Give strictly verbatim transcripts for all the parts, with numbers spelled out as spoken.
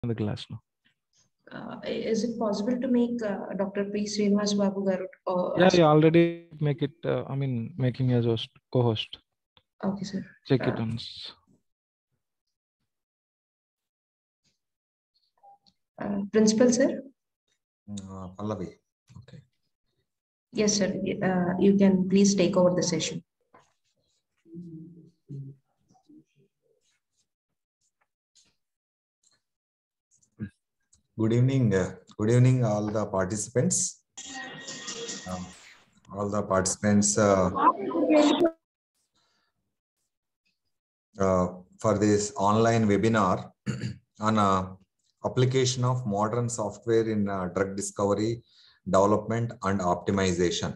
the class now. Uh, is it possible to make uh, Doctor P. Srinivas Babu Garu? Uh, Yeah, you already make it. Uh, I mean, making as host, co-host. Okay, sir. Check Uh, it once. Uh, principal, sir. Uh, Pallavi. Okay. Yes, sir. Uh, you can please take over the session. Good evening. Uh, good evening, all the participants. Um, all the participants uh, uh, for this online webinar on uh, application of modern software in uh, drug discovery, development, and optimization.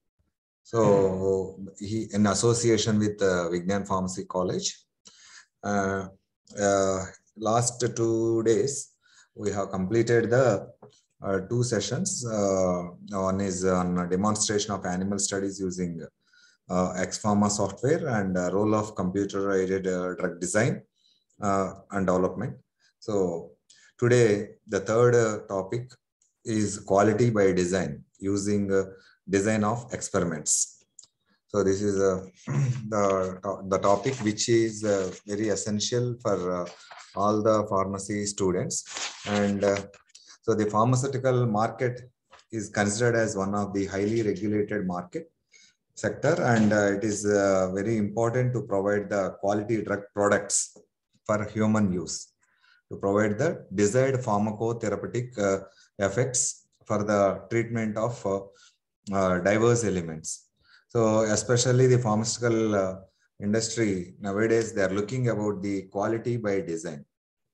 So, he in association with uh, Vignan Pharmacy College. Uh, uh, last two days, we have completed the uh, two sessions. Uh, one is on a demonstration of animal studies using uh, X-Pharma software and uh, role of computer-aided uh, drug design uh, and development. So today, the third uh, topic is quality by design using uh, design of experiments. So this is uh, the, the topic which is uh, very essential for uh, all the pharmacy students. And uh, so the pharmaceutical market is considered as one of the highly regulated market sector, and uh, it is uh, very important to provide the quality drug products for human use, to provide the desired pharmacotherapeutic uh, effects for the treatment of uh, uh, diverse elements. So especially the pharmaceutical uh, industry nowadays, they are looking about the quality by design.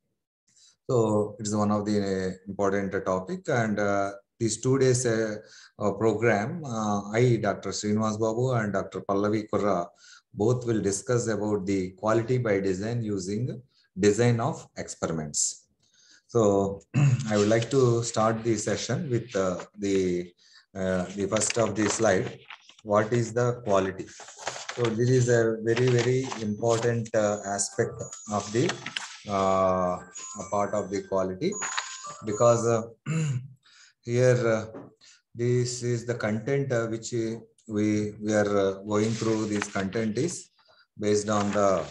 So it's one of the uh, important topic, and uh, these two days uh, uh, program, uh, I, Doctor Srinivas Babu and Doctor Pallavi Kurra, both will discuss about the quality by design using design of experiments. So I would like to start the session with uh, the, uh, the first of the slide. What is the quality? So this is a very, very important uh, aspect of the uh, a part of the quality, because uh, here uh, this is the content uh, which we we are uh, going through. This content is based on the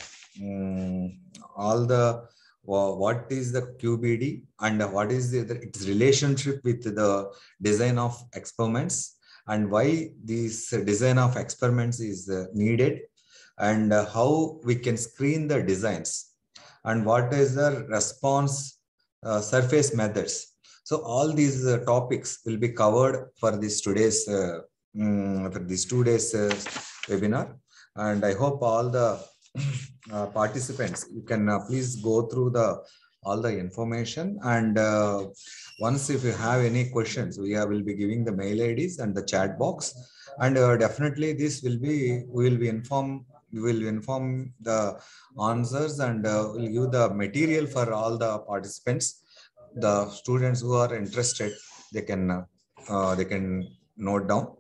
um, all the uh, what is the Q B D and what is the, the, its relationship with the design of experiments, and why this design of experiments is uh, needed, and uh, how we can screen the designs, and what is the response uh, surface methods. So all these uh, topics will be covered for this today's uh, um, for this two days uh, webinar, and I hope all the uh, participants, you can uh, please go through the all the information, and uh, once if you have any questions, we are, will be giving the mail I Ds and the chat box, and uh, definitely this will be we will be informed we will inform the answers, and uh, will give the material for all the participants. The students who are interested, they can uh, uh, they can note down.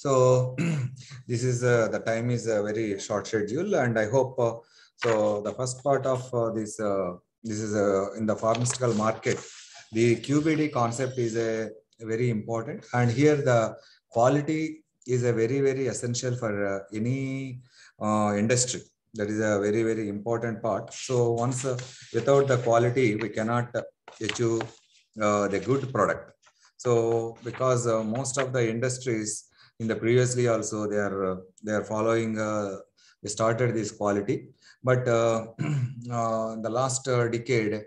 So this is uh, the time is a very short schedule, and I hope uh, so. The first part of uh, this uh, this is uh, in the pharmaceutical market. The Q B D concept is a very important, and here the quality is a very very essential for uh, any uh, industry. That is a very very important part. So once uh, without the quality, we cannot achieve uh, the good product. So because uh, most of the industries in the previously also they are uh, they are following uh, they started this quality, but uh, uh, the last uh, decade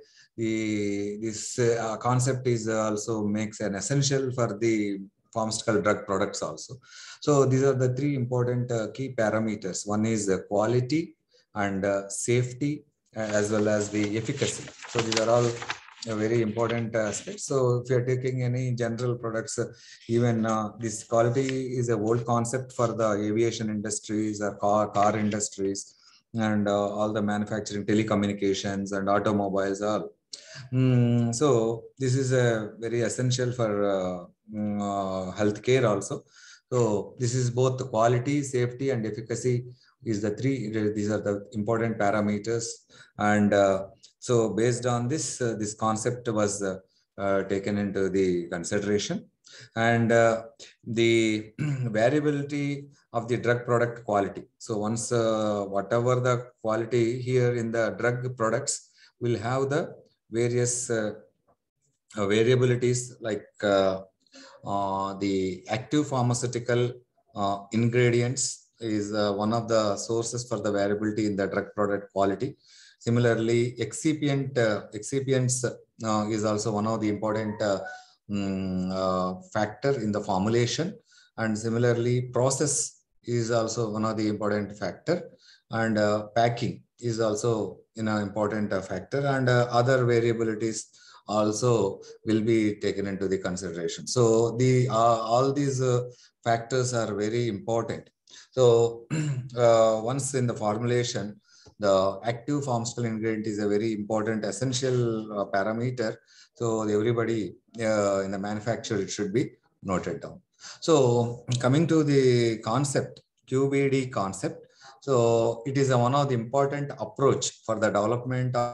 the this uh, concept is also makes an essential for the pharmaceutical drug products also. So these are the three important uh, key parameters. One is the quality and uh, safety uh, as well as the efficacy. So these are all a very important aspect. So if you are taking any general products, uh, even uh, this quality is a old concept for the aviation industries or car, car industries, and uh, all the manufacturing, telecommunications and automobiles are. Mm, so this is a very essential for uh, mm, uh, healthcare also. So this is both the quality, safety and efficacy is the three, these are the important parameters. And uh, So based on this, uh, this concept was uh, uh, taken into the consideration, and uh, the variability of the drug product quality. So once uh, whatever the quality here in the drug products will have the various uh, uh, variabilities, like uh, uh, the active pharmaceutical uh, ingredients is uh, one of the sources for the variability in the drug product quality. Similarly, excipient uh, excipients uh, is also one of the important uh, um, uh, factor in the formulation, and similarly, process is also one of the important factor, and uh, packing is also an important uh, factor, and uh, other variabilities also will be taken into the consideration. So the uh, all these uh, factors are very important. So uh, once in the formulation, the active pharmaceutical ingredient is a very important essential uh, parameter. So everybody uh, in the manufacturer, it should be noted down. So coming to the concept, Q B D concept. So it is a, one of the important approach for the development of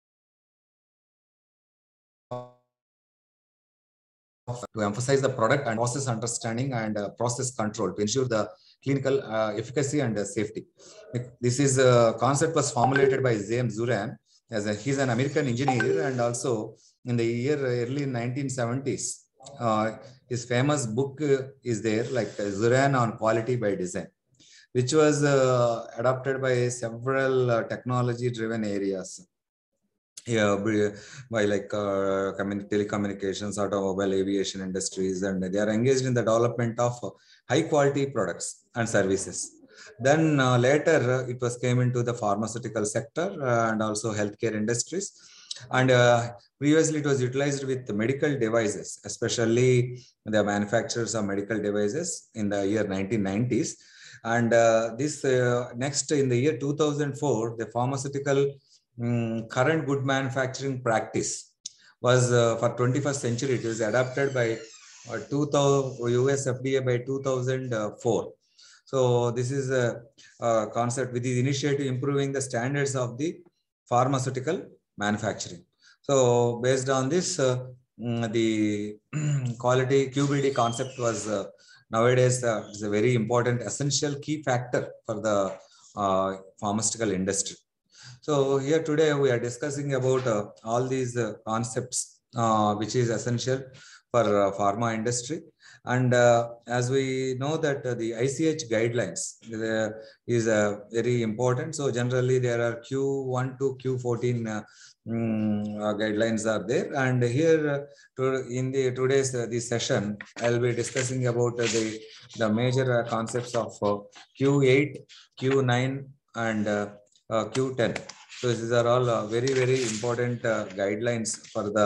to emphasize the product and process understanding and uh, process control to ensure the clinical uh, efficacy and uh, safety. This is a concept was formulated by James Zuran, as a, he's an American engineer, and also in the year early nineteen seventies, uh, his famous book uh, is there, like uh, Zuran on Quality by Design, which was uh, adopted by several uh, technology driven areas. Yeah, by, by like uh, telecommunications, automobile, aviation industries, and they are engaged in the development of high quality products and services. Then uh, later uh, it was came into the pharmaceutical sector uh, and also healthcare industries. And uh, previously it was utilized with medical devices, especially the manufacturers of medical devices in the year nineteen nineties. And uh, this uh, next in the year two thousand four, the pharmaceutical Um, current good manufacturing practice was uh, for twenty-first century. It was adopted by uh, two thousand U S F D A by two thousand four. So this is a, a concept with the initiative improving the standards of the pharmaceutical manufacturing. So based on this, uh, the quality Q B D concept was uh, nowadays uh, is a very important essential key factor for the uh, pharmaceutical industry. So here today we are discussing about uh, all these uh, concepts uh, which is essential for uh, pharma industry. And uh, as we know that uh, the I C H guidelines uh, is uh, very important. So generally there are Q one to Q fourteen uh, um, uh, guidelines are there. And here uh, to, in the today's uh, this session, I'll be discussing about uh, the, the major uh, concepts of uh, Q eight, Q nine, and uh, Uh, Q ten. So these are all uh, very, very important uh, guidelines for the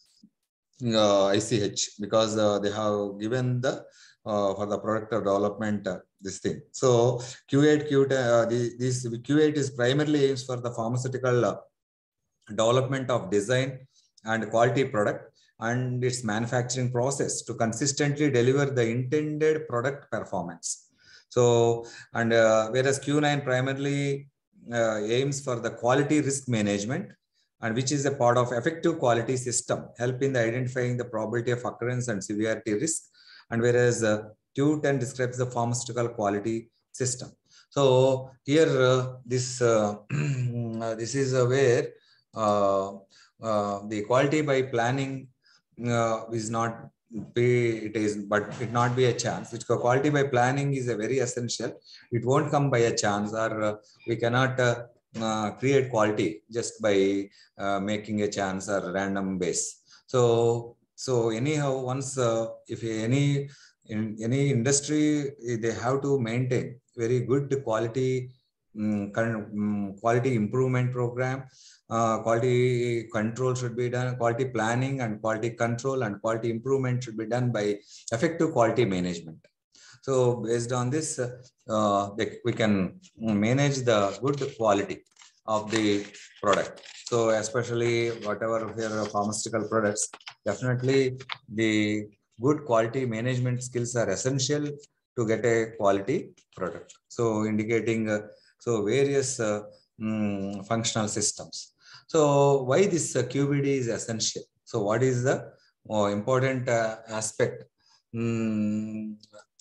uh, I C H, because uh, they have given the uh, for the product development uh, this thing. So Q eight, Q ten, uh, the, this Q eight is primarily aims for the pharmaceutical uh, development of design and quality product and its manufacturing process to consistently deliver the intended product performance. So, and uh, whereas Q nine primarily Uh, aims for the quality risk management, and which is a part of effective quality system, helping the identifying the probability of occurrence and severity risk. And whereas uh, Q ten describes the pharmaceutical quality system. So here uh, this uh, this is uh, where uh, uh, the quality by planning uh, is not be it is but it not be a chance, which quality by planning is a very essential. It won't come by a chance, or uh, we cannot uh, uh, create quality just by uh, making a chance or random base. So so anyhow, once uh, if any in any industry, they have to maintain very good quality um, kind of, um, quality improvement program. Uh, quality control should be done, quality planning and quality control and quality improvement should be done by effective quality management. So based on this, uh, we can manage the good quality of the product. So especially whatever here pharmaceutical products, definitely the good quality management skills are essential to get a quality product. So indicating uh, so various uh, um, functional systems. So why this uh, Q B D is essential? So what is the uh, important uh, aspect? Mm,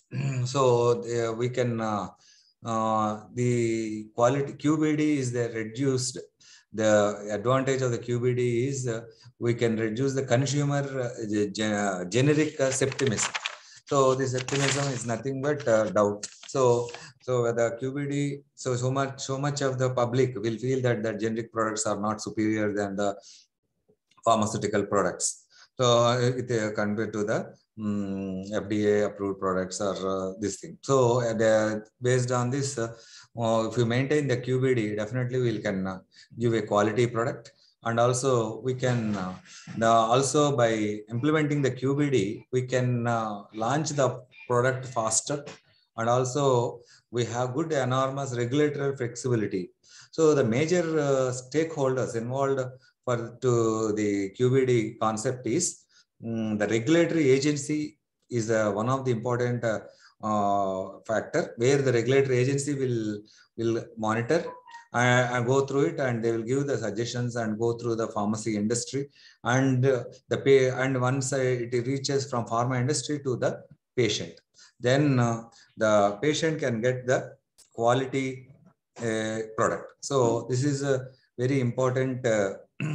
so uh, we can uh, uh, the quality Q B D is the reduced. The advantage of the Q B D is uh, we can reduce the consumer uh, gen generic uh, septimism. So this optimism is nothing but uh, doubt. So, so the Q B D, so so much, so much of the public will feel that the generic products are not superior than the pharmaceutical products. So, uh, it uh, compared to the um, F D A approved products or uh, this thing. So, uh, the, based on this, uh, uh, if you maintain the Q B D, definitely we can uh, give a quality product. And also we can uh, the, also by implementing the Q B D, we can uh, launch the product faster, and also we have good enormous regulatory flexibility. So the major uh, stakeholders involved for to the Q B D concept is um, the regulatory agency is uh, one of the important uh, uh, factor, where the regulatory agency will will monitor and go through it, and they will give the suggestions and go through the pharmacy industry, and uh, the pay, and once uh, it reaches from pharma industry to the patient, then uh, the patient can get the quality uh, product. So this is a very important uh,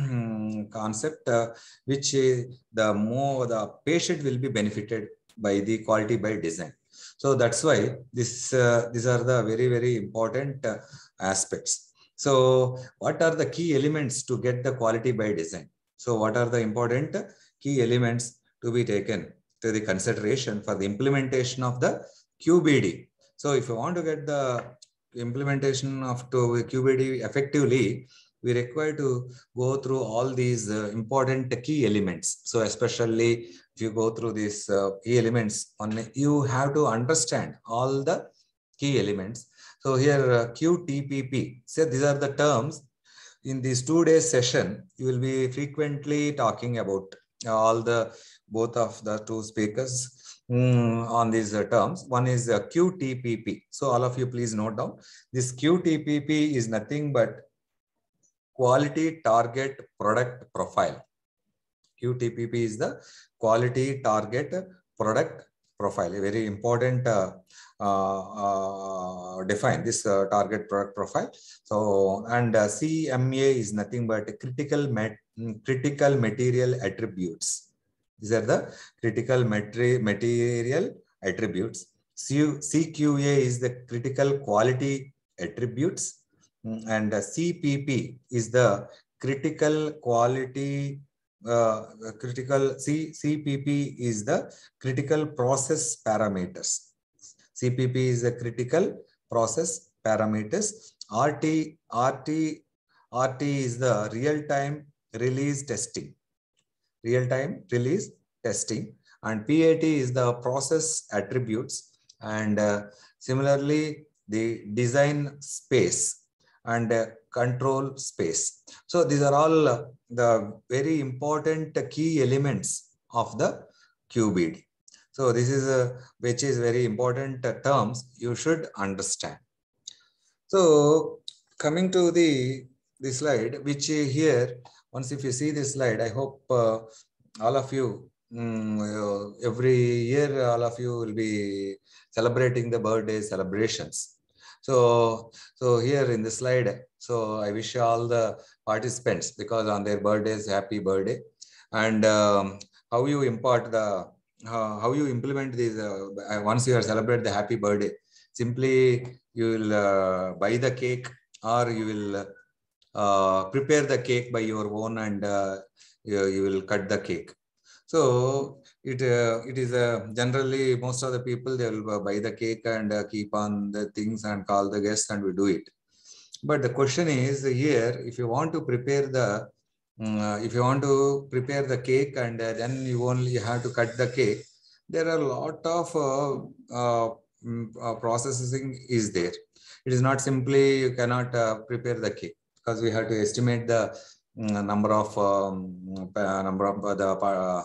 concept uh, which uh, the more the patient will be benefited by the quality by design. So that's why this uh, these are the very very important uh, aspects. So what are the key elements to get the quality by design? So what are the important key elements to be taken to the consideration for the implementation of the Q B D? So if you want to get the implementation of to Q B D effectively, we require to go through all these uh, important key elements. So especially if you go through these uh, key elements, on you have to understand all the key elements. So here uh, Q T P P, so these are the terms. In this two days session, you will be frequently talking about all the both of the two speakers um, on these uh, terms. One is uh, Q T P P. So all of you please note down. This Q T P P is nothing but quality target product profile. Q T P P is the quality target product profile. A very important uh, uh, uh, define this uh, target product profile. So, and uh, C M A is nothing but critical mat critical material attributes. These are the critical materi material attributes. C Q A is the critical quality attributes, and uh, C P P is the critical quality uh, critical C, CPP is the critical process parameters. C P P is the critical process parameters. R T, R T, R T is the real-time release testing. Real-time release testing. And P A T is the process attributes. And uh, similarly, the design space and uh, control space. So these are all uh, the very important key elements of the Q B D. So this is a, which is very important uh, terms you should understand. So coming to the, the slide, which here, once if you see this slide, I hope uh, all of you, um, every year, all of you will be celebrating the birthday celebrations. So, so here in the slide, so I wish all the participants, because on their birthdays, happy birthday. And um, how you impart the, uh, how you implement these, uh, once you have celebrated the happy birthday, simply you will uh, buy the cake, or you will uh, prepare the cake by your own, and uh, you, you will cut the cake. So it uh, it is uh, generally most of the people, they will buy the cake and uh, keep on the things and call the guests and we do it. But the question is here, if you want to prepare the uh, if you want to prepare the cake and uh, then you only have to cut the cake, there are a lot of uh, uh, uh, processing is there. It is not simply you cannot uh, prepare the cake, because we have to estimate the number of um, number of the, uh,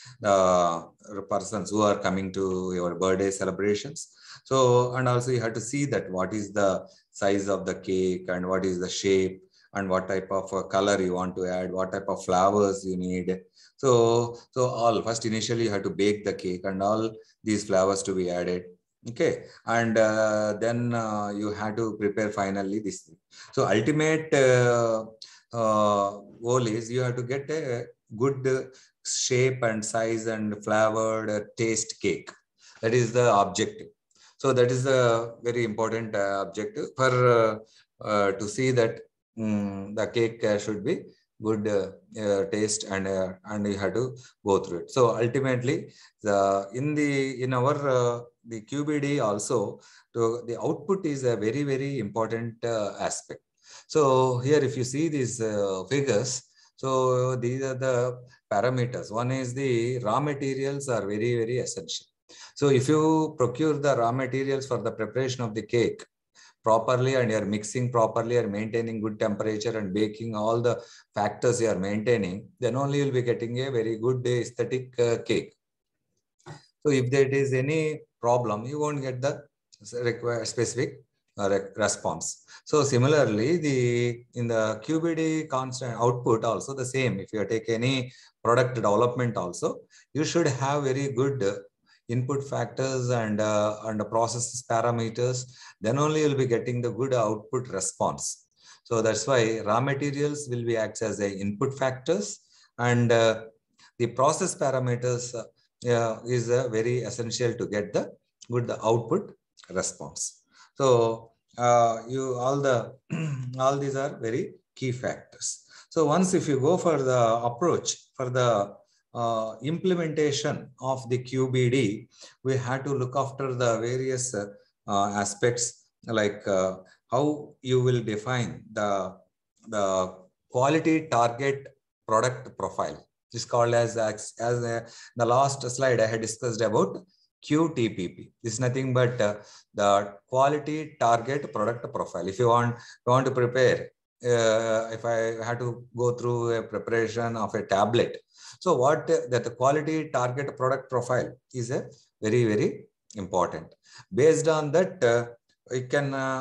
the persons who are coming to your birthday celebrations. So, and also you have to see that what is the size of the cake and what is the shape, and what type of uh, color you want to add, what type of flowers you need. So, so all first initially you have to bake the cake and all these flowers to be added. Okay, and uh, then uh, you have to prepare finally this thing. So ultimate uh, uh, goal is you have to get a good uh, shape and size and flavored uh, taste cake. That is the objective. So that is a very important uh, objective for uh, uh, to see that um, the cake uh, should be good uh, uh, taste, and uh, and you have to go through it. So ultimately, the in the in our uh, the Q B D also, to the output is a very very important uh, aspect. So here, if you see these uh, figures, so these are the parameters. One is the raw materials are very very essential. So if you procure the raw materials for the preparation of the cake properly, and you are mixing properly and maintaining good temperature and baking, all the factors you are maintaining, then only you'll be getting a very good aesthetic uh, cake. So if there is any problem, you won't get the required specific uh, response. So similarly, the in the Q B D constant output also the same. If you take any product development also, you should have very good uh, input factors and uh, and process parameters, then only you'll be getting the good output response. So that's why raw materials will be acts as a input factors, and uh, the process parameters uh, uh, is uh, very essential to get the good the output response. So uh, you all the all these are very key factors. So once if you go for the approach for the Uh, implementation of the Q B D, we had to look after the various uh, uh, aspects, like uh, how you will define the, the quality target product profile. This is called as, as, as a, the last slide I had discussed about Q T P P. This is nothing but uh, the quality target product profile. If you want, you want to prepare, uh, if I had to go through a preparation of a tablet, so what uh, that the quality target product profile is a very, very important. Based on that, uh, you can uh,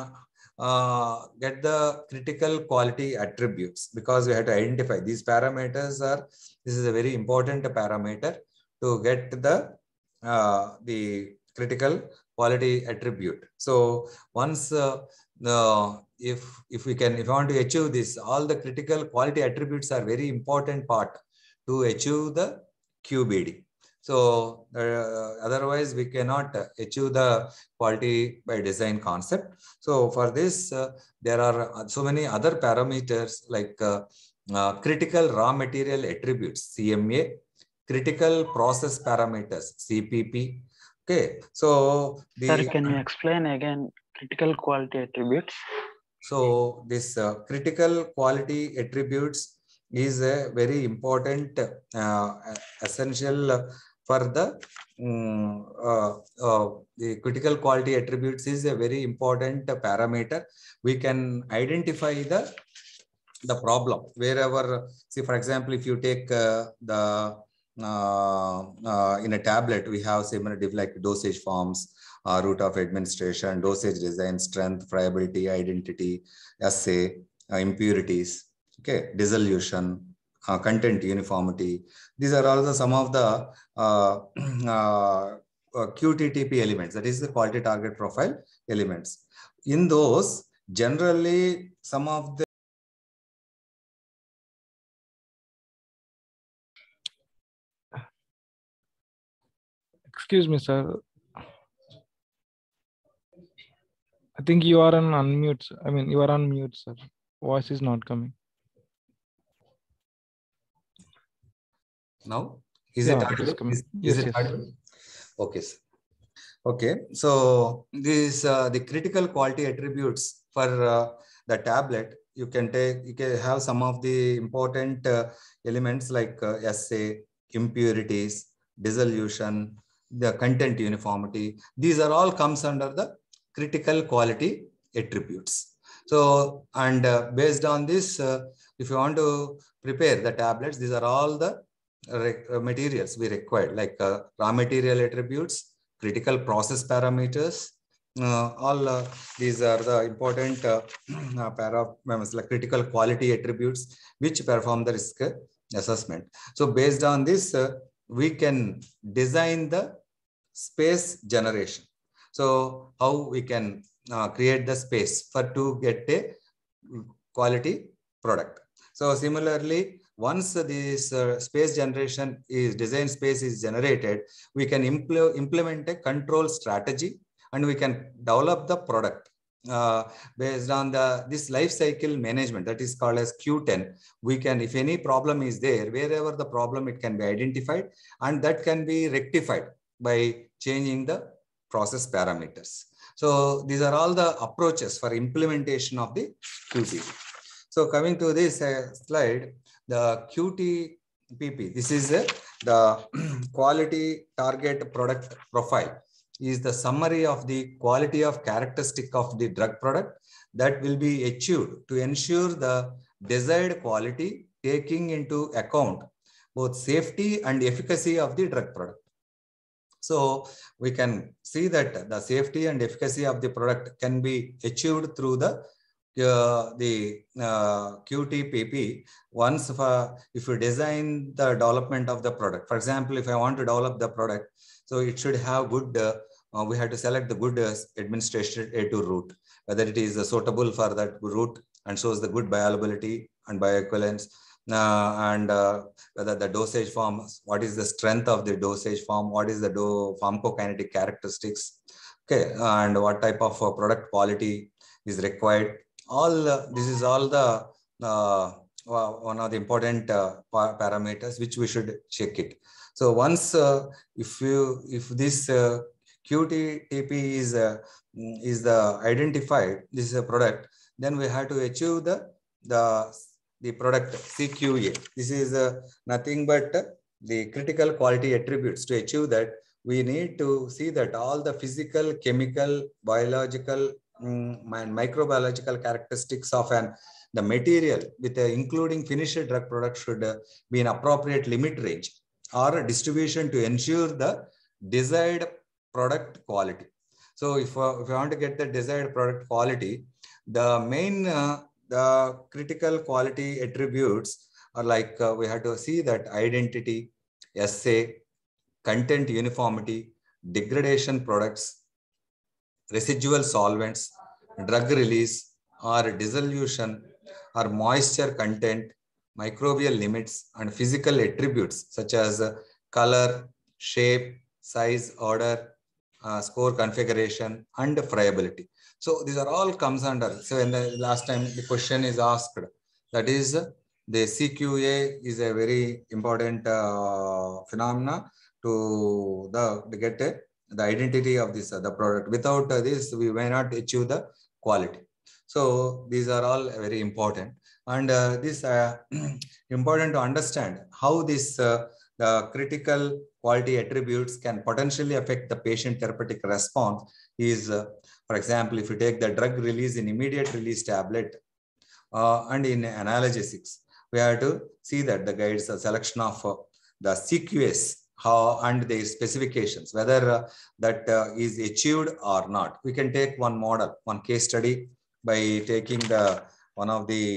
uh, get the critical quality attributes, because we have to identify these parameters are, this is a very important parameter to get the, uh, the critical quality attribute. So once uh, uh, if, if we can, if you want to achieve this, all the critical quality attributes are very important part to achieve the Q B D. So uh, otherwise we cannot achieve the quality by design concept. So for this, uh, there are so many other parameters like uh, uh, critical raw material attributes, C M A, critical process parameters, C P P. Okay, so the Sir, can you explain again critical quality attributes? So this uh, critical quality attributes is a very important uh, essential for the um, uh, uh, the critical quality attributes is a very important parameter. We can identify the the problem wherever. See, for example, if you take uh, the uh, uh, in a tablet, we have similar like dosage forms, uh, route of administration, dosage design, strength, friability, identity, assay, uh, impurities, okay, dissolution, uh, content uniformity. These are also some of the uh, uh, uh, Q T T P elements, that is the quality target profile elements. In those, generally, some of the Excuse me, sir. I think you are on unmute. I mean, you are on mute, sir. Voice is not coming. Now, is yeah, it it audible? is coming. Is, yes, is it yes. audible? Okay, sir. Okay, so these uh, the critical quality attributes for uh, the tablet. You can take, you can have some of the important uh, elements like uh, assay, impurities, dissolution, the content uniformity. These are all comes under the critical quality attributes. So, and uh, based on this, uh, if you want to prepare the tablets, these are all the uh, materials we require, like uh, raw material attributes, critical process parameters, uh, all uh, these are the important uh, uh, para like critical quality attributes which perform the risk assessment. So based on this, uh, we can design the space generation. So how we can uh, create the space for to get a quality product. So similarly, once this uh, space generation is design space is generated, we can impl implement a control strategy and we can develop the product uh, based on the this life cycle management that is called as Q ten. We can, if any problem is there, wherever the problem, it can be identified and that can be rectified by changing the process parameters. So these are all the approaches for implementation of the Q T P. So coming to this uh, slide, the Q T P P, this is uh, the quality target product profile, is the summary of the quality of characteristic of the drug product that will be achieved to ensure the desired quality, taking into account both safety and efficacy of the drug product. So we can see that the safety and efficacy of the product can be achieved through the Uh, the uh, Q T P P once for, if you design the development of the product. For example, if I want to develop the product, so it should have good, uh, uh, we have to select the good uh, administration A two route, whether it is uh, suitable for that route and shows the good bioavailability and bioequivalence, uh, and uh, whether the dosage form, what is the strength of the dosage form, what is the do pharmacokinetic characteristics, okay, and what type of uh, product quality is required. All uh, this is all the uh, one of the important uh, parameters which we should check it. So once uh, if you if this uh, Q T P P is uh, is the identified, this is a product, then we have to achieve the the the product C Q A. This is uh, nothing but uh, the critical quality attributes. To achieve that, we need to see that all the physical, chemical, biological and microbiological characteristics of an the material with uh, including finished drug product should uh, be in appropriate limit range or distribution to ensure the desired product quality. So if, uh, if you want to get the desired product quality, the main uh, the critical quality attributes are like uh, we have to see that identity, assay, content uniformity, degradation products, residual solvents, drug release or dissolution or moisture content, microbial limits, and physical attributes such as color, shape, size, order, uh, score configuration, and friability. So these are all comes under. So in the last time the question is asked, that is the C Q A is a very important uh, phenomena to the to get a the identity of this uh, the product. Without uh, this, we may not achieve the quality. So these are all very important, and uh, this uh, important to understand how this uh, the critical quality attributes can potentially affect the patient therapeutic response. Is uh, for example, if you take the drug release in immediate release tablet uh, and in analgesics, we have to see that the guides the selection of uh, the C Q S, how and their specifications, whether uh, that uh, is achieved or not. We can take one model, one case study by taking the one of the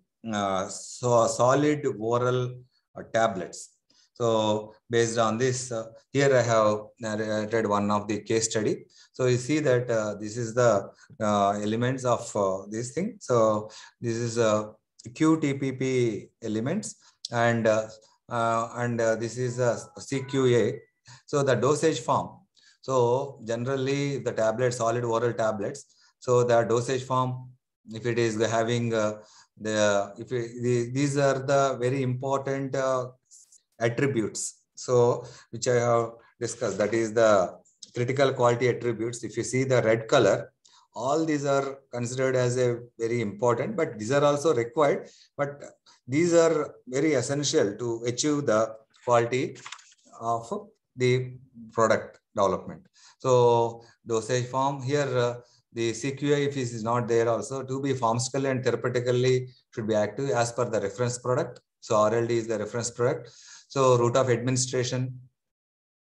uh, so solid oral uh, tablets. So based on this, uh, here I have narrated one of the case study. So you see that uh, this is the uh, elements of uh, this thing. So this is a uh, Q T P P elements, and uh, Uh, and uh, this is a C Q A. So the dosage form. So generally the tablets, solid oral tablets. So the dosage form, if it is having uh, the, if it, the, these are the very important uh, attributes. So which I have discussed, that is the critical quality attributes. If you see the red color, all these are considered as a very important, but these are also required. But these are very essential to achieve the quality of the product development. So dosage form here, uh, the C Q A, if it is not there also, to be pharmaceutically and therapeutically should be active as per the reference product. So R L D is the reference product. So route of administration,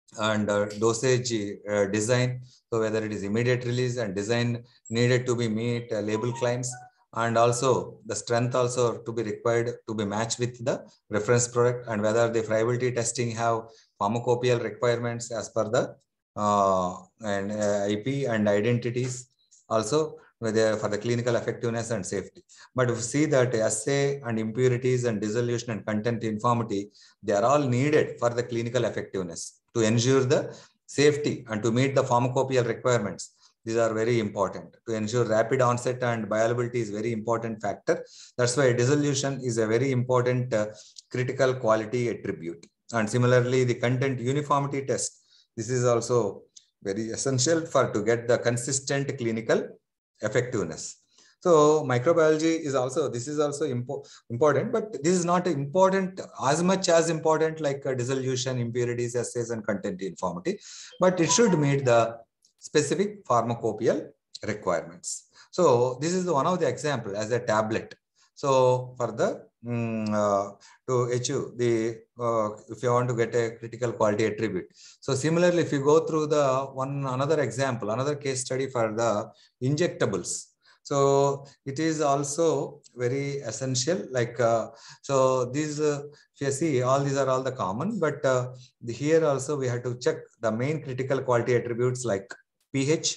and uh, dosage uh, design. So whether it is immediate release and design needed to be meet uh, label claims, and also the strength also to be required to be matched with the reference product, and whether the friability testing have pharmacopoeial requirements as per the uh, and uh, I P and identities, also whether for the clinical effectiveness and safety. But if you see that assay and impurities and dissolution and content uniformity, they are all needed for the clinical effectiveness to ensure the safety and to meet the pharmacopoeial requirements. These are very important. To ensure rapid onset and bioavailability is very important factor. That's why dissolution is a very important uh, critical quality attribute. And similarly, the content uniformity test, this is also very essential for to get the consistent clinical effectiveness. So microbiology is also, this is also impo important, but this is not important as much as important like uh, dissolution, impurities, assays, and content uniformity, but it should meet the specific pharmacopoeial requirements. So this is one of the example as a tablet. So for the mm, uh, to achieve the uh, if you want to get a critical quality attribute. So similarly, if you go through the one another example, another case study for the injectables. So it is also very essential. Like uh, so, these uh, if you see, all these are all the common, but uh, the, here also we have to check the main critical quality attributes like pH,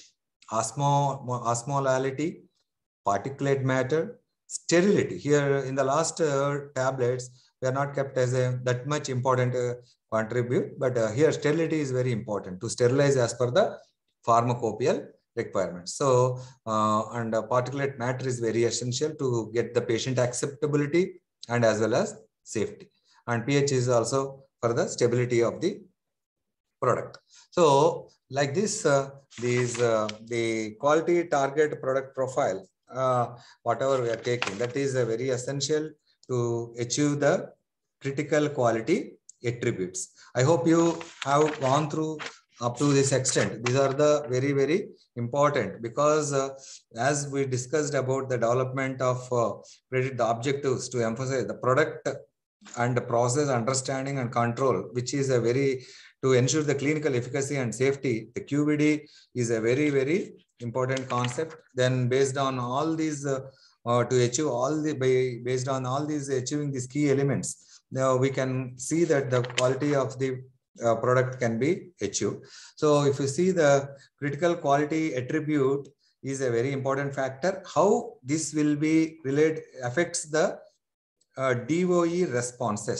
osmo osmolality, particulate matter, sterility. Here in the last uh, tablets, we are not kept as a that much important uh, contribute, but uh, here sterility is very important to sterilize as per the pharmacopoeial requirements. So, uh, and uh, particulate matter is very essential to get the patient acceptability and as well as safety. And pH is also for the stability of the product. So, like this, uh, these uh, the quality target product profile, uh, whatever we are taking, that is uh, very essential to achieve the critical quality attributes. I hope you have gone through up to this extent. These are the very, very important, because uh, as we discussed about the development of uh, the objectives to emphasize the product and the process understanding and control, which is a very to ensure the clinical efficacy and safety. The Q B D is a very, very important concept. Then based on all these uh, uh, to achieve all the based on all these achieving these key elements, now we can see that the quality of the Uh, product can be achieved. So if you see the critical quality attribute is a very important factor. How this will be related affects the uh, D O E responses.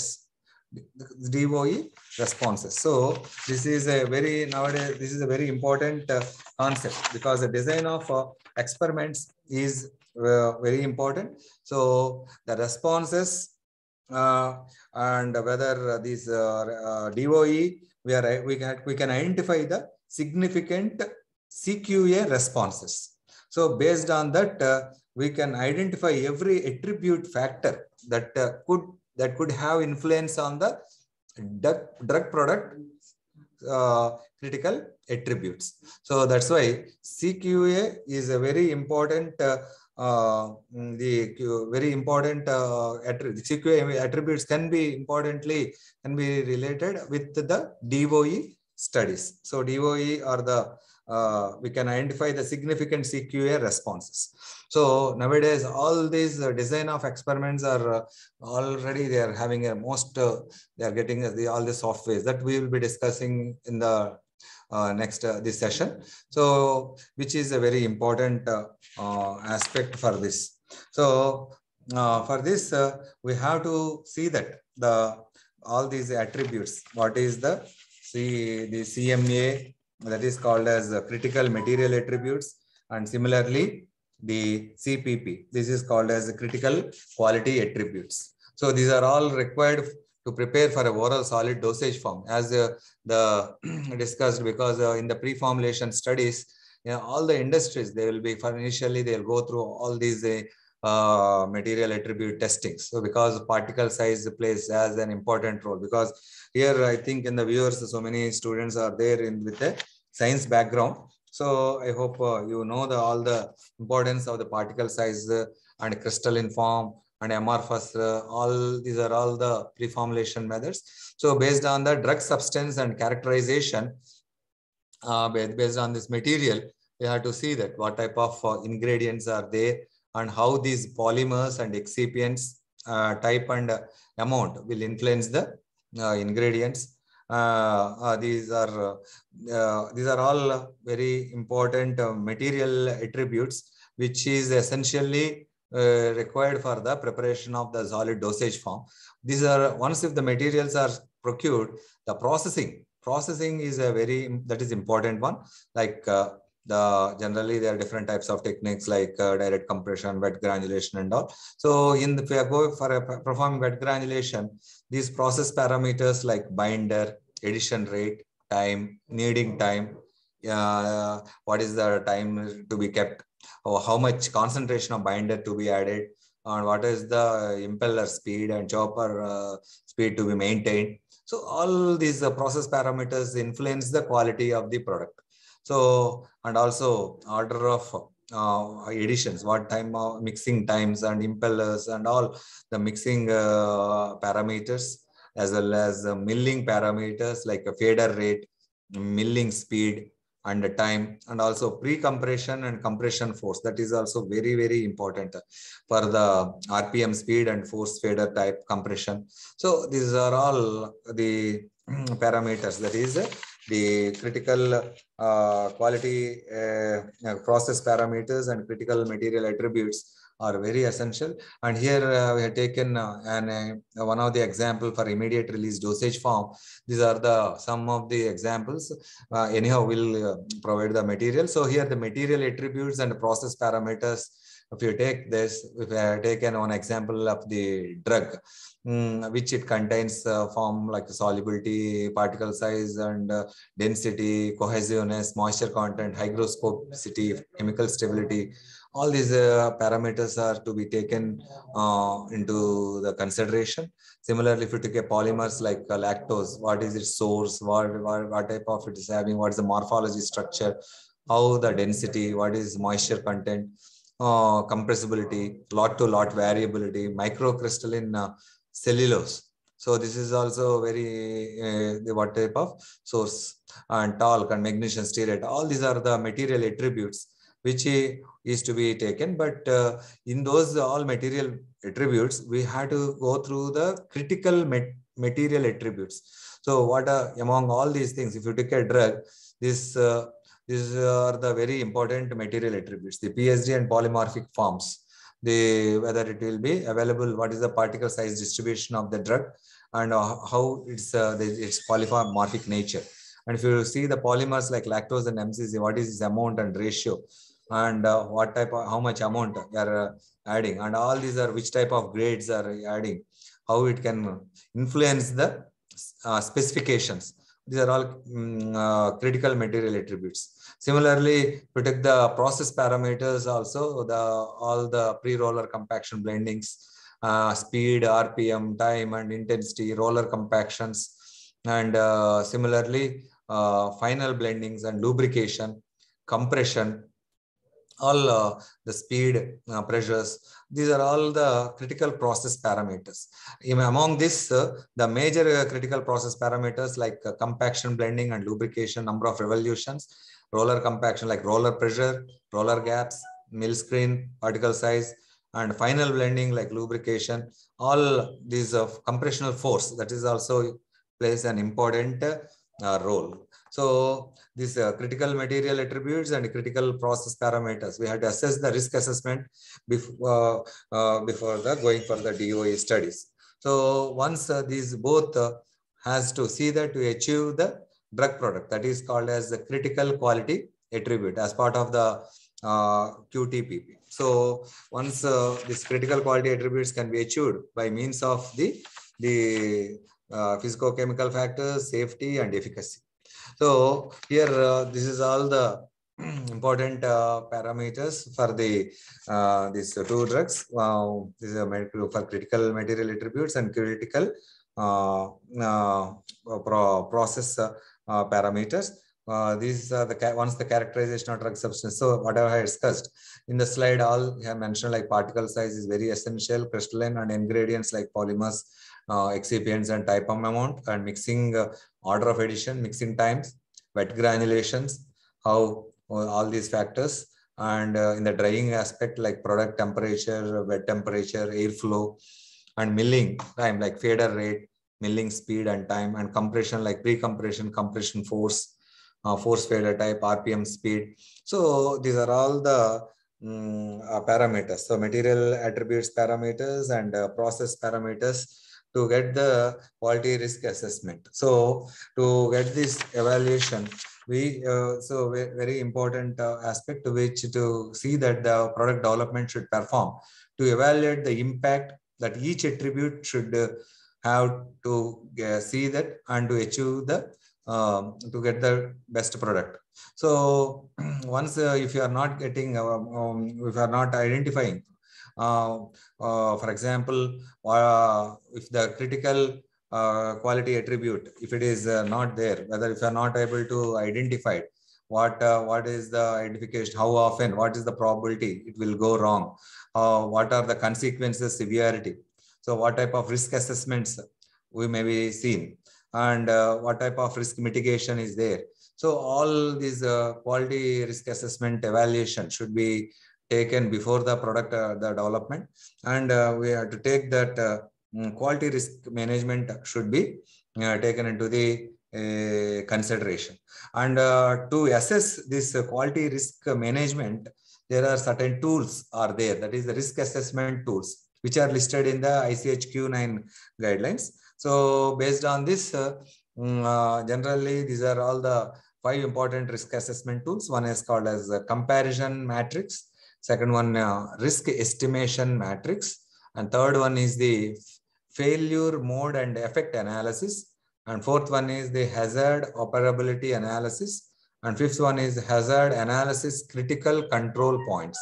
D O E responses. So this is a very nowadays this is a very important uh, concept, because the design of uh, experiments is uh, very important. So the responses Uh, and whether uh, these uh, uh, D O E, we are we can we can identify the significant C Q A responses. So based on that, uh, we can identify every attribute factor that uh, could that could have influence on the drug, drug product uh, critical attributes. So that's why C Q A is a very important. Uh, Uh, the very important uh, attributes, C Q A attributes can be importantly can be related with the D O E studies. So D O E are the uh, we can identify the significant C Q A responses. So nowadays all these uh, design of experiments are uh, already they are having a most uh, they are getting uh, the, all the softwares that we will be discussing in the Uh, next uh, this session. So which is a very important uh, uh, aspect for this. So uh, for this uh, we have to see that the all these attributes, what is the see the C M A, that is called as uh, critical material attributes, and similarly the C P P, this is called as critical quality attributes. So these are all required to prepare for a oral solid dosage form, as uh, the discussed, because uh, in the pre-formulation studies, you know, all the industries, they will be for initially they'll go through all these uh, uh, material attribute testings. So because particle size plays as an important role, because here I think in the viewers so many students are there in with a science background. So I hope uh, you know the all the importance of the particle size uh, and crystalline form and amorphous. Uh, all these are all the pre-formulation methods. So based on the drug substance and characterization, uh, based on this material, we have to see that what type of uh, ingredients are there and how these polymers and excipients uh, type and uh, amount will influence the uh, ingredients. Uh, uh, these are uh, uh, these are all very important uh, material attributes, which is essentially uh, required for the preparation of the solid dosage form. These are, once if the materials are procured, the processing processing is a very, that is important one. Like uh, the generally there are different types of techniques like uh, direct compression, wet granulation and all. So in the, if we are going for a performing wet granulation, these process parameters like binder, addition rate, time, kneading time, uh, what is the time to be kept, or how much concentration of binder to be added, and what is the impeller speed and chopper uh, speed to be maintained. So all these uh, process parameters influence the quality of the product. So, and also order of uh, additions, what time of mixing times and impellers and all the mixing uh, parameters, as well as uh, milling parameters like a fader rate, milling speed and the time, and also pre-compression and compression force. That is also very, very important for the R P M speed and force fader type compression. So these are all the parameters, that is uh, the critical uh, quality uh, process parameters and critical material attributes are very essential. And here uh, we have taken uh, an, uh, one of the example for immediate release dosage form. These are the some of the examples. Uh, anyhow, we'll uh, provide the material. So here the material attributes and process parameters. If you take this, if I have taken one example of the drug, um, which it contains uh, form like solubility, particle size and uh, density, cohesiveness, moisture content, hygroscopicity, chemical stability. All these uh, parameters are to be taken uh, into the consideration. Similarly, if you take a polymers like uh, lactose, what is its source, what, what, what type of it is having, what is the morphology structure, how the density, what is moisture content, uh, compressibility, lot to lot variability, microcrystalline uh, cellulose. So this is also very, uh, what type of source, and talc and magnesium stearate. All these are the material attributes which is to be taken. But uh, in those all material attributes, we have to go through the critical met material attributes. So what are among all these things, if you take a drug, this uh, these are the very important material attributes, the P S D and polymorphic forms, the whether it will be available, what is the particle size distribution of the drug, and uh, how it's uh, the, its polymorphic nature. And if you see the polymers like lactose and M C C, what is its amount and ratio, and uh, what type of, how much amount you are uh, adding, and all these are which type of grades are adding, how it can influence the uh, specifications. These are all um, uh, critical material attributes. Similarly, to take the process parameters also, the all the pre-roller compaction blendings, uh, speed, R P M, time and intensity, roller compactions, and uh, similarly uh, final blendings and lubrication, compression, all uh, the speed, uh, pressures. These are all the critical process parameters. Among this, uh, the major uh, critical process parameters like uh, compaction, blending and lubrication, number of revolutions, roller compaction like roller pressure, roller gaps, mill screen, particle size, and final blending like lubrication. All these of uh, compressional force, that is also plays an important uh, role. So these uh, critical material attributes and critical process parameters, we have to assess the risk assessment before, uh, uh, before the going for the D O A studies. So once uh, these both uh, has to see that to achieve the drug product, that is called as the critical quality attribute as part of the uh, Q T P P. So once uh, this critical quality attributes can be achieved by means of the, the uh, physicochemical factors, safety and efficacy. So here, uh, this is all the important uh, parameters for the uh, these two drugs. Uh, this is a for critical material attributes and critical uh, uh, pro process uh, uh, parameters. Uh, these are the once the characterization of drug substance. So whatever I discussed in the slide, all I have mentioned, like particle size is very essential, crystalline, and ingredients like polymers, uh, excipients, and type of amount, and mixing uh, order of addition, mixing times, wet granulations, how uh, all these factors, and uh, in the drying aspect, like product temperature, wet temperature, airflow, and milling time, like fader rate, milling speed and time, and compression, like pre-compression, compression force, uh, force fader type, R P M speed. So these are all the um, uh, parameters. So material attributes parameters and uh, process parameters to get the quality risk assessment. So to get this evaluation, we uh, so very important uh, aspect to which to see that the product development should perform to evaluate the impact that each attribute should uh, have to uh, see that and to achieve the um, to get the best product. So once uh, if you are not getting uh, um, if you are not identifying uh, uh, for example uh, if the critical uh, quality attribute, if it is uh, not there, whether if you are not able to identify it, what uh, what is the identification, how often, what is the probability it will go wrong, uh, what are the consequences, severity, so what type of risk assessments we may be seen, and uh, what type of risk mitigation is there. So all these uh, quality risk assessment evaluation should be taken before the product uh, the development, and uh, we have to take that uh, quality risk management should be uh, taken into the uh, consideration. And uh, to assess this uh, quality risk management, there are certain tools are there, that is the risk assessment tools, which are listed in the I C H Q nine guidelines. So based on this, uh, uh, generally these are all the five important risk assessment tools. One is called as a comparison matrix. Second one, uh, risk estimation matrix. And third one is the failure mode and effect analysis. And fourth one is the hazard operability analysis. And fifth one is hazard analysis critical control points.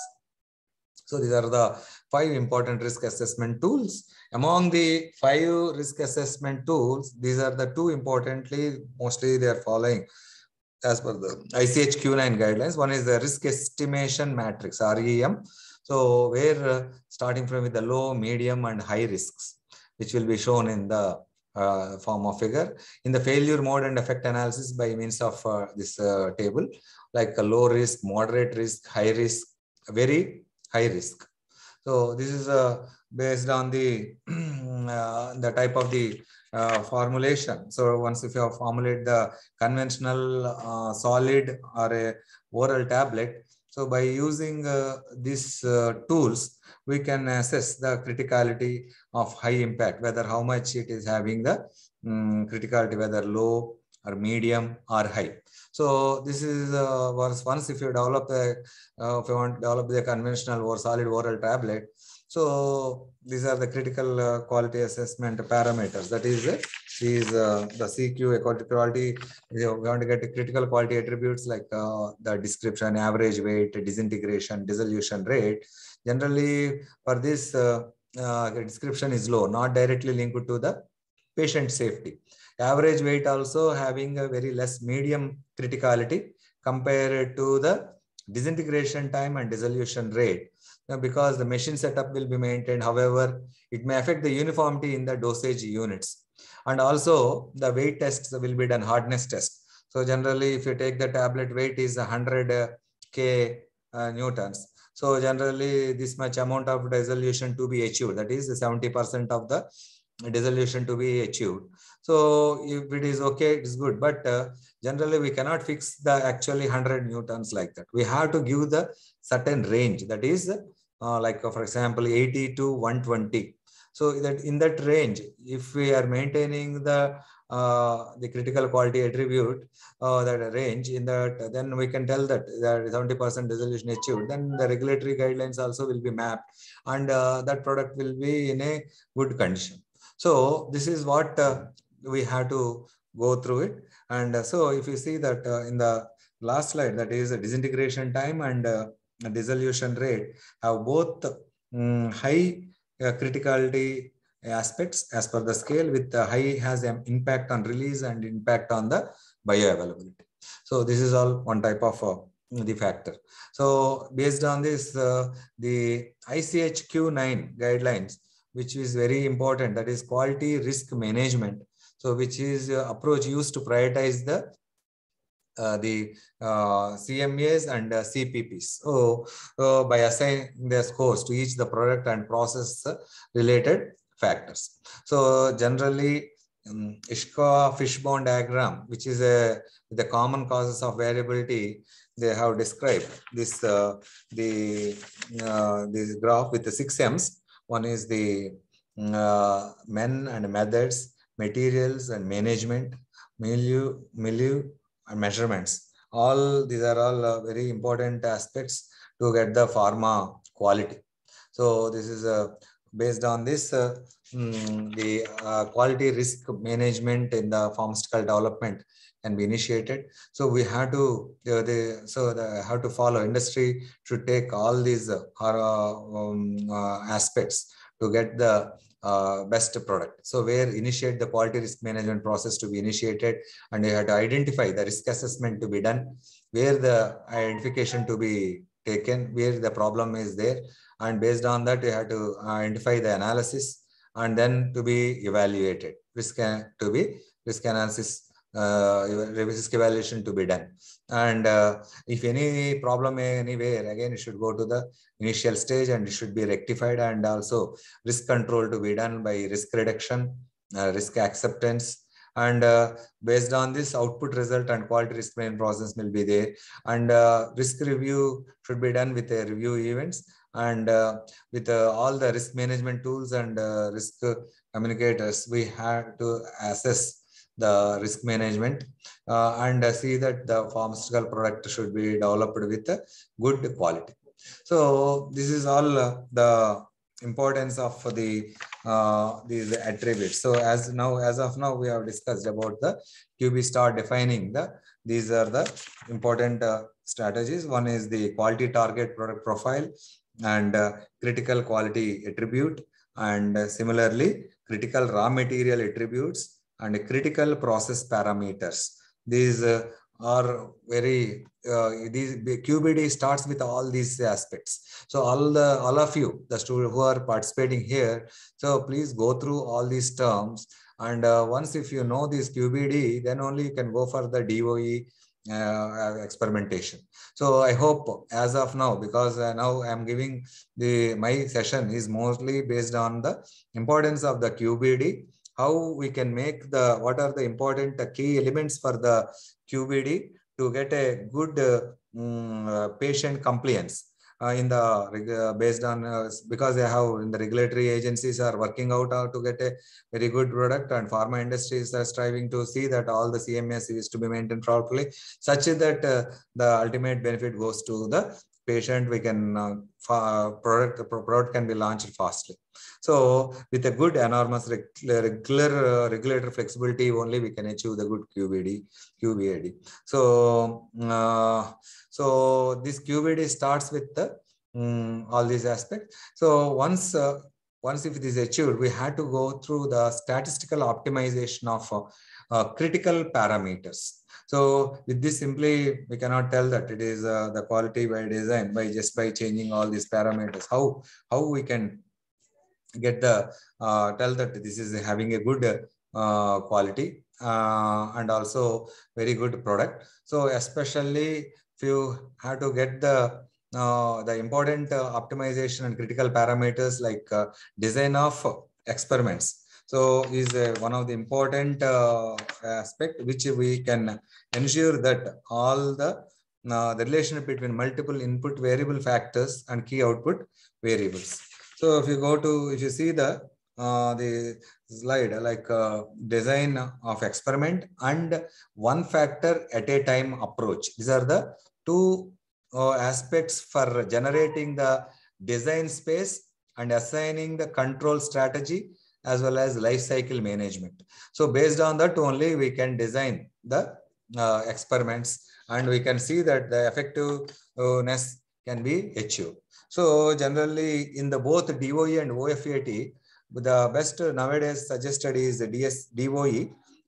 So these are the five important risk assessment tools. Among the five risk assessment tools, these are the two importantly, mostly they are following as per the I C H Q nine guidelines. One is the risk estimation matrix, R E M. So where uh, starting from with the low, medium, and high risks, which will be shown in the uh, form of figure. In the failure mode and effect analysis by means of uh, this uh, table, like a low risk, moderate risk, high risk, very high risk. So this is uh, based on the uh, the type of the uh, formulation. So once if you have formulated the conventional uh, solid or a oral tablet, so by using uh, these uh, tools, we can assess the criticality of high impact, whether how much it is having the um, criticality, whether low or medium or high. So this is uh, once, once if you develop the uh, if you want to develop the conventional or solid oral tablet, so these are the critical uh, quality assessment parameters. That is uh, is uh, the C Q quality. We want to get the critical quality attributes like uh, the description, average weight, disintegration, dissolution rate. Generally, for this uh, uh, description is low, not directly linked to the patient safety. Average weight also having a very less medium criticality compared to the disintegration time and dissolution rate, because the machine setup will be maintained. However, it may affect the uniformity in the dosage units. And also the weight tests will be done, hardness test. So generally, if you take the tablet weight is one hundred K uh, newtons. So generally this much amount of dissolution to be achieved, that is seventy percent of the dissolution to be achieved. So if it is okay, it is good. But uh, generally we cannot fix the actually one hundred newtons like that. We have to give the certain range, that is uh, like uh, for example eighty to one twenty. So that in that range, if we are maintaining the uh, the critical quality attribute, uh, that range in that, then we can tell that that seventy percent dissolution achieved. Then the regulatory guidelines also will be mapped, and uh, that product will be in a good condition. So this is what uh, we have to go through it. And uh, so if you see that uh, in the last slide, that is a disintegration time and uh, dissolution rate have both um, high uh, criticality aspects as per the scale, with the high has an impact on release and impact on the bioavailability. So this is all one type of uh, the factor. So based on this, uh, the I C H Q nine guidelines, which is very important, that is quality risk management. So which is uh, approach used to prioritize the uh, the uh, C M As and uh, C P Ps. So uh, by assigning their scores to each the product and process uh, related factors. So generally, um, Ishikawa fishbone diagram, which is a the common causes of variability, they have described this uh, the uh, this graph with the six M's. One is the uh, men and methods, materials and management, milieu, milieu and measurements. All these are all uh, very important aspects to get the pharma quality. So this is uh, based on this uh, mm, the uh, quality risk management in the pharmaceutical development can be initiated. So we have to uh, the so the have to follow industry should take all these uh, um, uh, aspects to get the uh, best product. So where initiate the quality risk management process to be initiated, and you have to identify the risk assessment to be done, where the identification to be taken, where the problem is there, and based on that you have to identify the analysis and then to be evaluated. Risk to be risk analysis. Uh, risk evaluation to be done, and uh, if any problem anywhere, again it should go to the initial stage and it should be rectified, and also risk control to be done by risk reduction, uh, risk acceptance, and uh, based on this output result and quality risk management process will be there, and uh, risk review should be done with a review events, and uh, with uh, all the risk management tools and uh, risk communicators, we have to assess the risk management uh, and uh, see that the pharmaceutical product should be developed with a good quality. So this is all uh, the importance of the uh, these attributes. So as now, as of now, we have discussed about the Q B star defining the these are the important uh, strategies. One is the quality target product profile and uh, critical quality attribute, and uh, similarly critical raw material attributes and critical process parameters. These uh, are very, uh, these Q B D starts with all these aspects. So all the, all of you, the students who are participating here, so please go through all these terms. And uh, once if you know this Q B D, then only you can go for the D O E uh, experimentation. So I hope as of now, because uh, now I'm giving the, my session is mostly based on the importance of the Q B D, how we can make the, what are the important uh, key elements for the Q B D to get a good uh, um, uh, patient compliance uh, in the, uh, based on, uh, because they have in the regulatory agencies are working out how to get a very good product, and pharma industries are striving to see that all the C M S is to be maintained properly, such that uh, the ultimate benefit goes to the patient. We can, uh, product, product can be launched fastly. So with a good enormous regular uh, regulator flexibility, only we can achieve the good Q B D, Q B A D. So, uh, so this Q B D starts with the, um, all these aspects. So once, uh, once if it is achieved, we had to go through the statistical optimization of uh, uh, critical parameters. So with this, simply we cannot tell that it is uh, the quality by design by just by changing all these parameters. How how we can get the uh, tell that this is having a good uh, quality uh, and also very good product. So especially if you have to get the uh, the important uh, optimization and critical parameters like uh, design of experiments. So is uh, one of the important uh, aspect which we can ensure that all the uh, the relationship between multiple input variable factors and key output variables. So if you go to, if you see the uh, the slide like uh, design of experiment and one factor at a time approach. These are the two uh, aspects for generating the design space and assigning the control strategy as well as life cycle management. So based on that only we can design the uh, experiments, and we can see that the effectiveness can be achieved. So generally in the both D O E and O F A T, the best nowadays suggested is the D S, D O E,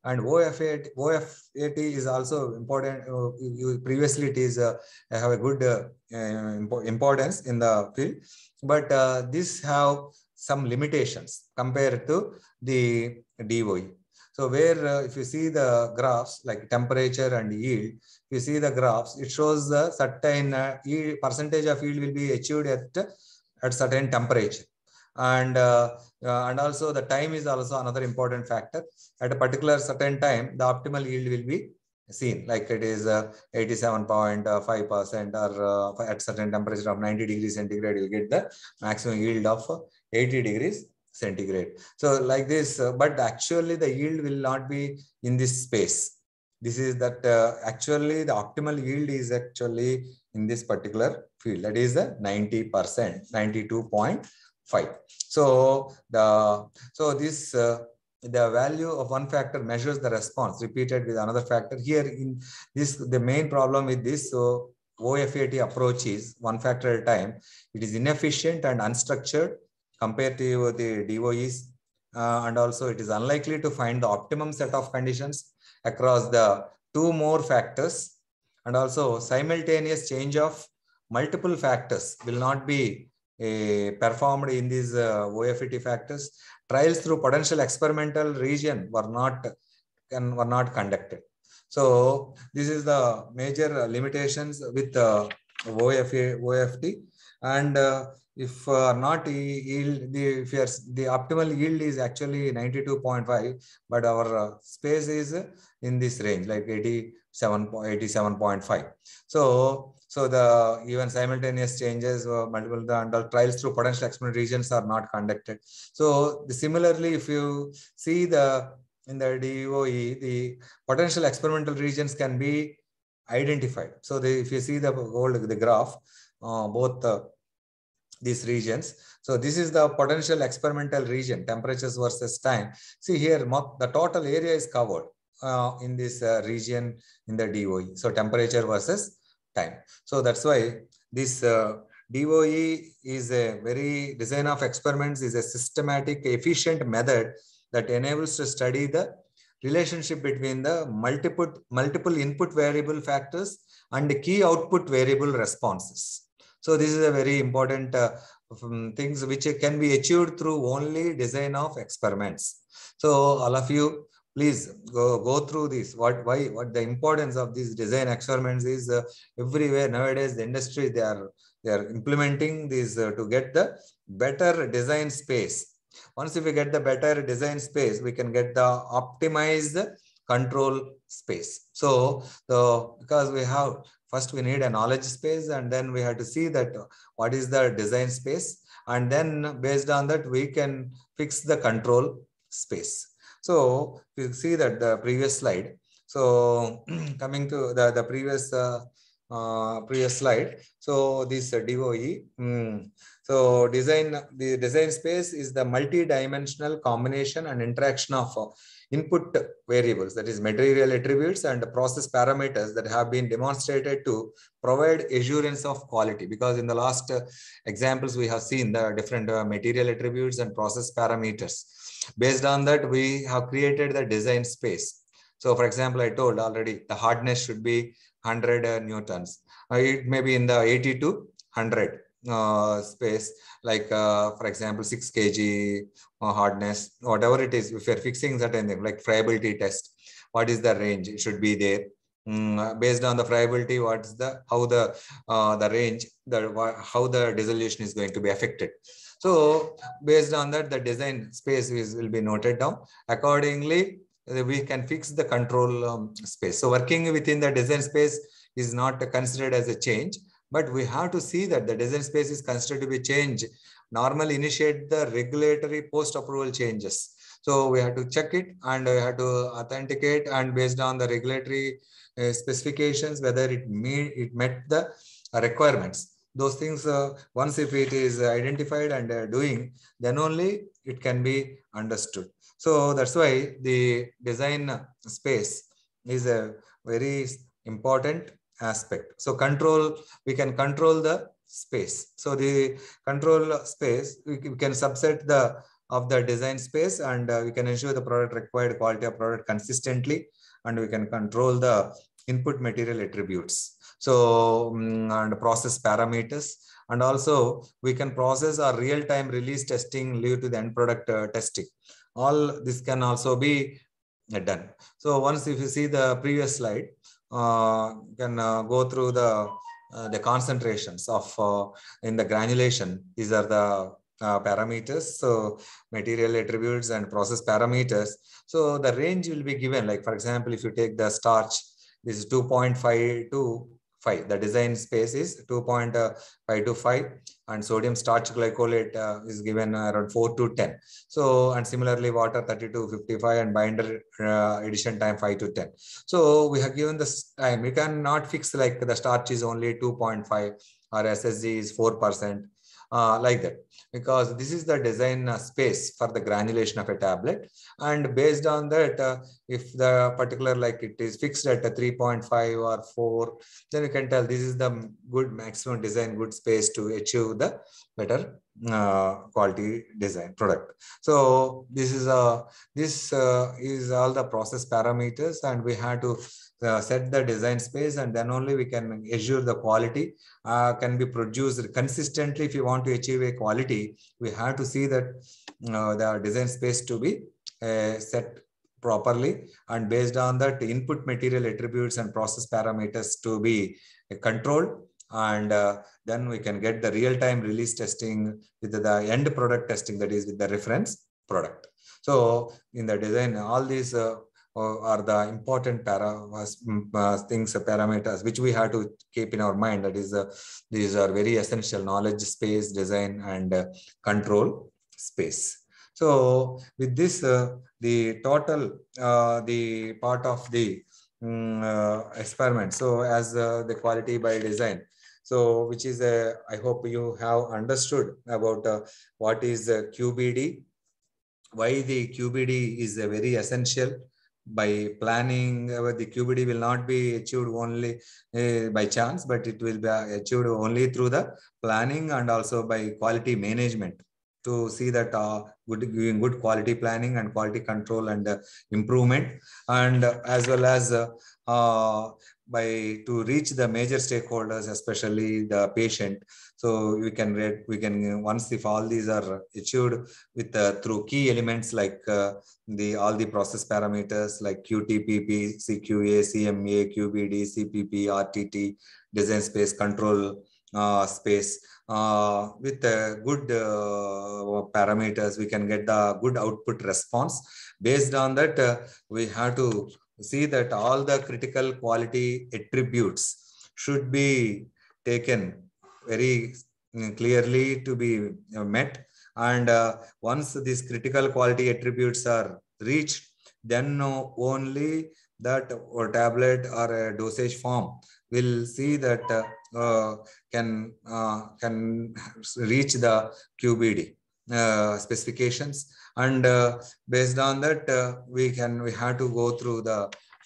And O F A T, O F A T is also important. Uh, you, previously, it is uh, have a good uh, uh, importance in the field, but uh, this have some limitations compared to the D O E. So where uh, if you see the graphs like temperature and yield, if you see the graphs, it shows the certain uh, yield, percentage of yield will be achieved at at certain temperature. And uh, uh, and also the time is also another important factor. At a particular certain time, the optimal yield will be seen, like it is uh, eighty-seven point five percent, or uh, at certain temperature of ninety degrees centigrade, you'll get the maximum yield of eighty degrees centigrade. So like this, uh, but actually the yield will not be in this space. This is that uh, actually the optimal yield is actually in this particular field, that is the ninety percent, ninety-two point five. So the so this uh, the value of one factor measures the response repeated with another factor. Here in this, the main problem with this so O F A T approach is one factor at a time. It is inefficient and unstructured compared to the D O Es, uh, and also it is unlikely to find the optimum set of conditions across the two more factors, and also simultaneous change of multiple factors will not be uh, performed in these uh, O F A T factors. Trials through potential experimental region were not can, were not conducted. So this is the major limitations with uh, O F A, O F T. And uh, if uh, not yield, the if your, the optimal yield is actually ninety-two point five, but our uh, space is in this range, like eighty-seven point five. So so the even simultaneous changes, uh, multiple the under trials through potential experimental regions are not conducted. So the, similarly, if you see the in the D O E, the potential experimental regions can be identified. So the, if you see the whole the graph, uh, both the these regions. So this is the potential experimental region, temperatures versus time. See here, the total area is covered uh, in this uh, region in the D O E. So temperature versus time. So that's why this uh, D O E is a very design of experiments is a systematic, efficient method that enables to study the relationship between the multiple, multiple input variable factors and the key output variable responses. So this is a very important uh, things which can be achieved through only design of experiments. So all of you, please go, go through this. What, why, what the importance of these design experiments is uh, everywhere nowadays, the industry, they are, they are implementing these uh, to get the better design space. Once if we get the better design space, we can get the optimized control space. So the, because we have, first we need a knowledge space, and then we have to see that what is the design space. And then based on that, we can fix the control space. So you see that the previous slide. So coming to the, the previous uh, uh, previous slide. So this uh, D O E. Mm. So design, the design space is the multi-dimensional combination and interaction of uh, input variables, that is material attributes and process parameters that have been demonstrated to provide assurance of quality. Because in the last uh, examples, we have seen the different uh, material attributes and process parameters. Based on that, we have created the design space. So for example, I told already the hardness should be one hundred uh, newtons. Uh, it may be in the eighty to one hundred uh, space, like uh, for example, six kilograms uh, hardness, whatever it is. If you're fixing certain thing like friability test, what is the range? It should be there. Mm, based on the friability, what's the how the uh, the range, the how the dissolution is going to be affected. So based on that, the design space is, will be noted down. Accordingly, we can fix the control um, space. So working within the design space is not considered as a change, but we have to see that the design space is considered to be change. Normally initiate the regulatory post-approval changes. So we have to check it and we have to authenticate, and based on the regulatory uh, specifications, whether it, meet, it met the requirements. Those things, uh, once if it is identified and uh, doing, then only it can be understood. So that's why the design space is a very important aspect. So control, we can control the space. So the control space, we can subset the of the design space, and uh, we can ensure the product required quality of product consistently, and we can control the input material attributes. So um, and process parameters, and also we can process our real-time release testing lead to the end product uh, testing. All this can also be uh, done. So once if you see the previous slide, uh, you can uh, go through the uh, the concentrations of uh, in the granulation. These are the uh, parameters. So material attributes and process parameters. So the range will be given. Like for example, if you take the starch, this is two point five to five. The design space is two point five to five, and sodium starch glycolate uh, is given around four to ten. So, and similarly water thirty to fifty-five, and binder uh, addition time five to ten. So we have given this time. You cannot fix like the starch is only two point five or S S G is four percent. Uh, like that, because this is the design uh, space for the granulation of a tablet, and based on that, uh, if the particular like it is fixed at a three point five or four, then you can tell this is the good maximum design good space to achieve the better uh, quality design product. So this is a uh, this uh, is all the process parameters, and we have to Uh, set the design space, and then only we can assure the quality uh, can be produced consistently. If you want to achieve a quality, we have to see that uh, the design space to be uh, set properly, and based on that input material attributes and process parameters to be uh, controlled, and uh, then we can get the real-time release testing with the end product testing, that is with the reference product. So in the design, all these uh, are the important para uh, things, uh, parameters which we have to keep in our mind. That is, uh, these are very essential: knowledge space, design, and uh, control space. So with this, uh, the total, uh, the part of the um, uh, experiment. So as uh, the quality by design. So which is, uh, I hope you have understood about uh, what is uh, Q B D, why the Q B D is uh, very essential. By planning, uh, the Q B D will not be achieved only uh, by chance, but it will be achieved only through the planning, and also by quality management, to see that uh, good, giving good quality planning and quality control and uh, improvement, and uh, as well as uh, uh, by to reach the major stakeholders, especially the patient. So we can read, we can once if all these are achieved with uh, through key elements like uh, the all the process parameters like Q T P P, C Q A, C M A, Q B D, C P P, R T T, design space, control uh, space. Uh, with uh, good uh, parameters, we can get the good output response. Based on that, uh, we have to see that all the critical quality attributes should be taken very clearly to be met. And uh, once these critical quality attributes are reached, then only that or tablet or a dosage form will see that uh, uh, can uh, can reach the Q B D uh, specifications, and uh, based on that, uh, we can we have to go through the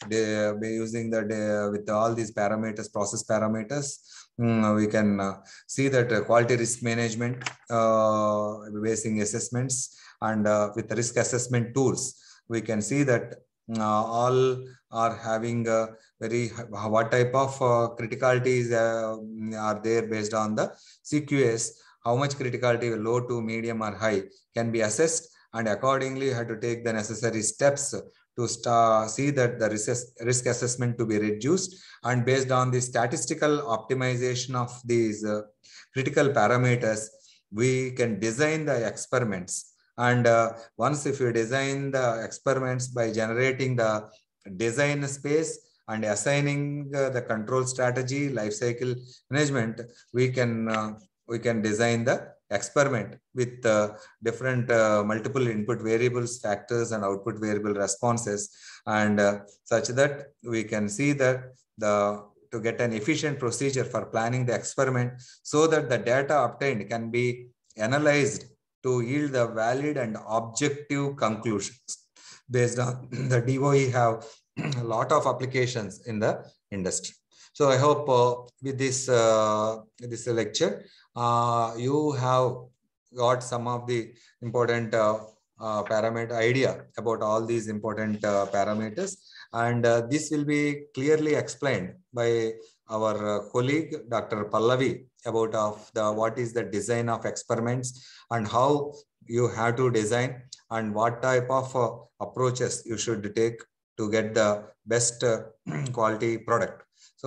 by using the with all these parameters, process parameters. Mm, we can uh, see that uh, quality risk management uh, basing assessments, and uh, with risk assessment tools, we can see that uh, all are having a very what type of uh, criticalities uh, are there based on the C Q S, how much criticality, low to medium or high, can be assessed, and accordingly you have to take the necessary steps to start, see that the risk, risk assessment to be reduced, and based on the statistical optimization of these uh, critical parameters, we can design the experiments. And uh, once if you design the experiments by generating the design space and assigning uh, the control strategy, life cycle management, we can uh, we can design the experiment with uh, different uh, multiple input variables, factors, and output variable responses, and uh, such that we can see that the to get an efficient procedure for planning the experiment, so that the data obtained can be analyzed to yield the valid and objective conclusions. Based on the D O E have a lot of applications in the industry. So I hope uh, with this uh, this lecture, uh, you have got some of the important uh, uh, parameter idea about all these important uh, parameters. And uh, this will be clearly explained by our uh, colleague, Doctor Pallavi, about of the what is the design of experiments and how you have to design and what type of uh, approaches you should take to get the best uh, quality product.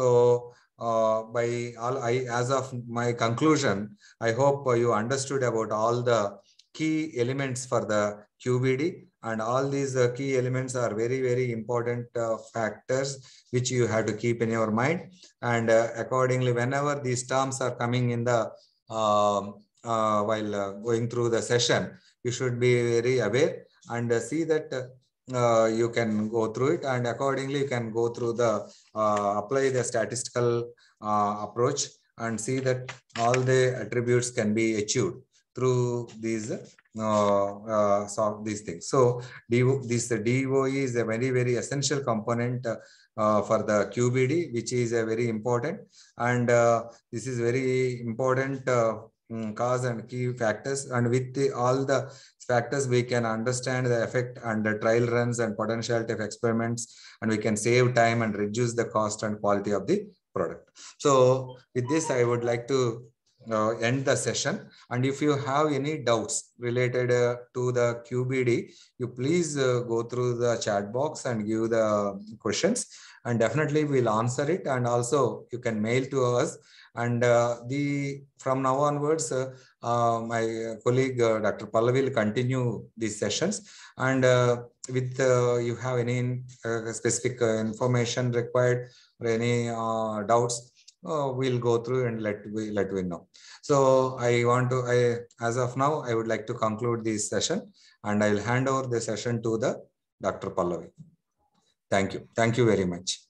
So uh, by all, I, as of my conclusion, I hope uh, you understood about all the key elements for the Q B D, and all these uh, key elements are very, very important uh, factors which you have to keep in your mind. And uh, accordingly, whenever these terms are coming in the uh, uh, while uh, going through the session, you should be very aware and uh, see that uh, you can go through it, and accordingly you can go through the uh, apply the statistical uh, approach and see that all the attributes can be achieved through these uh, uh, solve these things. So D O, this uh, D O E is a very, very essential component uh, uh, for the Q B D, which is a very important, and uh, this is very important uh, cause and key factors. And with the, all the factors, we can understand the effect and the trial runs and potentiality of experiments, and we can save time and reduce the cost and quality of the product. So with this, I would like to uh, end the session. And if you have any doubts related uh, to the Q B D, you please uh, go through the chat box and give the questions, and definitely we'll answer it. And also you can mail to us. And uh, the from now onwards, uh, uh, my colleague uh, Doctor Pallavi will continue these sessions. And uh, with uh, you have any uh, specific uh, information required or any uh, doubts, uh, we'll go through and let we let we know. So I want to, I as of now, I would like to conclude this session, and I will hand over the session to the Doctor Pallavi. Thank you. Thank you very much.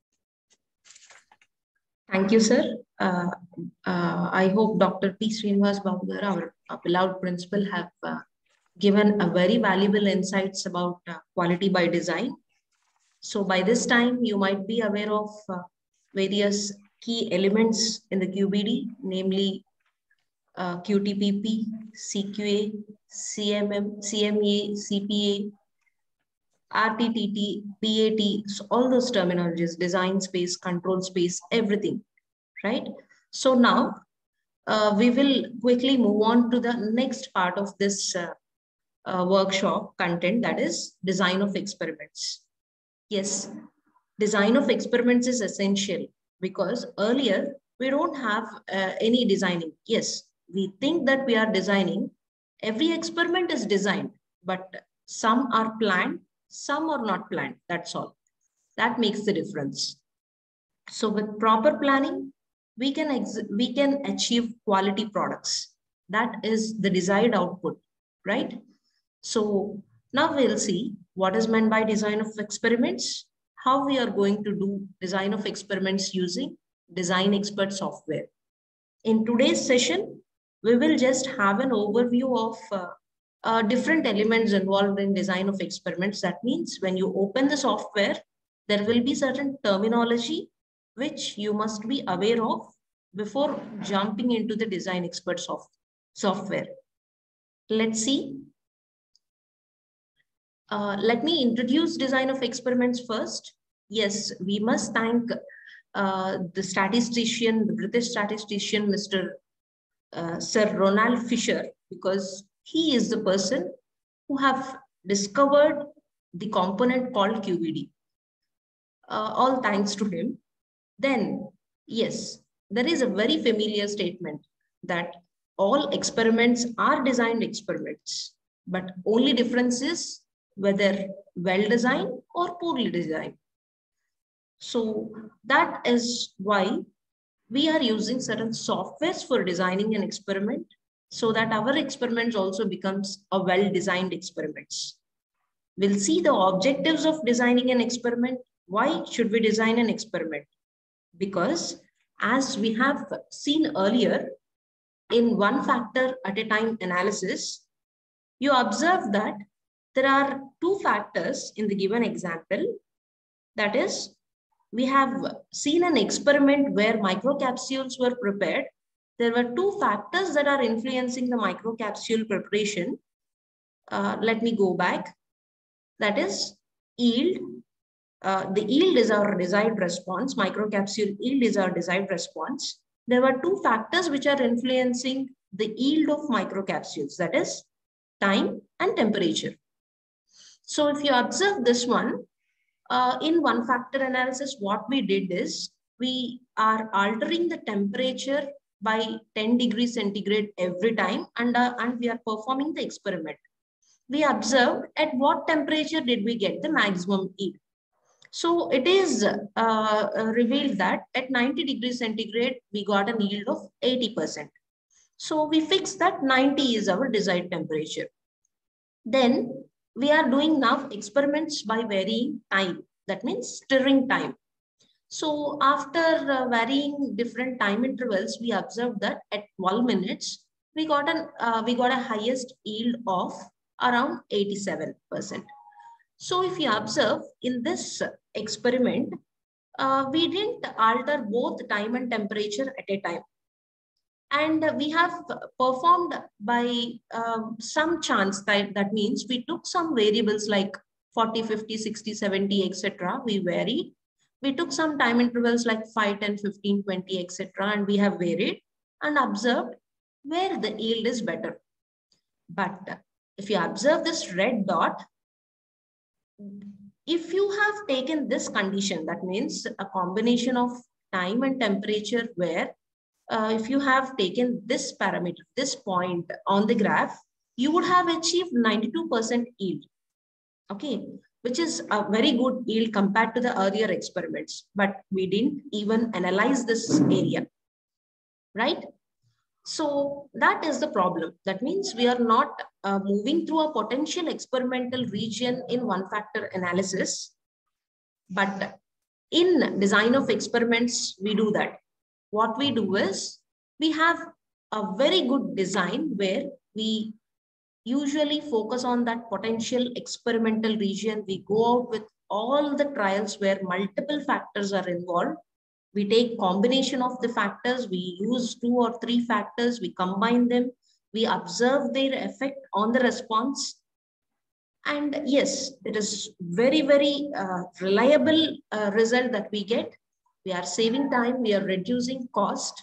Thank you, sir. Uh, uh, I hope Doctor P. Srinivas Babu, our, our beloved principal, have uh, given a very valuable insights about uh, quality by design. So by this time, you might be aware of uh, various key elements in the Q B D, namely uh, Q T P P, C Q A, C M M, C M E A, C P A, R T T T, P A T, so all those terminologies, design space, control space, everything, right? So now uh, we will quickly move on to the next part of this uh, uh, workshop content, that is design of experiments. Yes, design of experiments is essential because earlier we don't have uh, any designing. Yes, we think that we are designing. Every experiment is designed, but some are planned, some are not planned. That's all. That makes the difference. So with proper planning, we can ex we can achieve quality products. That is the desired output, right? So now we'll see what is meant by design of experiments, how we are going to do design of experiments using Design Expert software. In today's session, we will just have an overview of uh, uh, different elements involved in design of experiments. That means when you open the software, there will be certain terminology which you must be aware of before jumping into the Design Expert soft software. Let's see. Uh, let me introduce design of experiments first. Yes, we must thank uh, the statistician, the British statistician, Mister Uh, Sir Ronald Fisher, because he is the person who have discovered the component called Q B D. Uh, all thanks to him. Then, yes, there is a very familiar statement that all experiments are designed experiments, but only difference is whether well-designed or poorly designed. So that is why we are using certain softwares for designing an experiment so that our experiments also becomes a well-designed experiments. We'll see the objectives of designing an experiment. Why should we design an experiment? Because as we have seen earlier, in one factor at a time analysis, you observe that there are two factors in the given example. That is, we have seen an experiment where microcapsules were prepared there were two factors that are influencing the microcapsule preparation. Uh, let me go back. That is yield. Uh, the yield is our desired response. Microcapsule yield is our desired response. There were two factors which are influencing the yield of microcapsules, that is time and temperature. So if you observe this one, uh, in one factor analysis, what we did is we are altering the temperature by ten degrees centigrade every time, and, uh, and we are performing the experiment. We observed at what temperature did we get the maximum yield. So it is uh, revealed that at ninety degrees centigrade, we got a yield of eighty percent. So we fixed that ninety is our desired temperature. Then we are doing now experiments by varying time. That means stirring time. So after uh, varying different time intervals, we observed that at twelve minutes, we got an uh, we got a highest yield of around eighty-seven percent. So if you observe in this experiment, uh, we didn't alter both time and temperature at a time. And we have performed by um, some chance that, that means we took some variables like forty, fifty, sixty, seventy, et cetera. We varied. We took some time intervals like five, ten, fifteen, twenty, et cetera. And we have varied and observed where the yield is better. But if you observe this red dot, if you have taken this condition, that means a combination of time and temperature where uh, if you have taken this parameter, this point on the graph, you would have achieved ninety-two percent yield, okay, which is a very good yield compared to the earlier experiments, but we didn't even analyze this area, right? So that is the problem. That means we are not uh, moving through a potential experimental region in one factor analysis, but in design of experiments, we do that. What we do is we have a very good design where we usually focus on that potential experimental region. We go out with all the trials where multiple factors are involved. We take combination of the factors, we use two or three factors, we combine them, we observe their effect on the response. And yes, it is very, very uh, reliable uh, result that we get. We are saving time, we are reducing cost.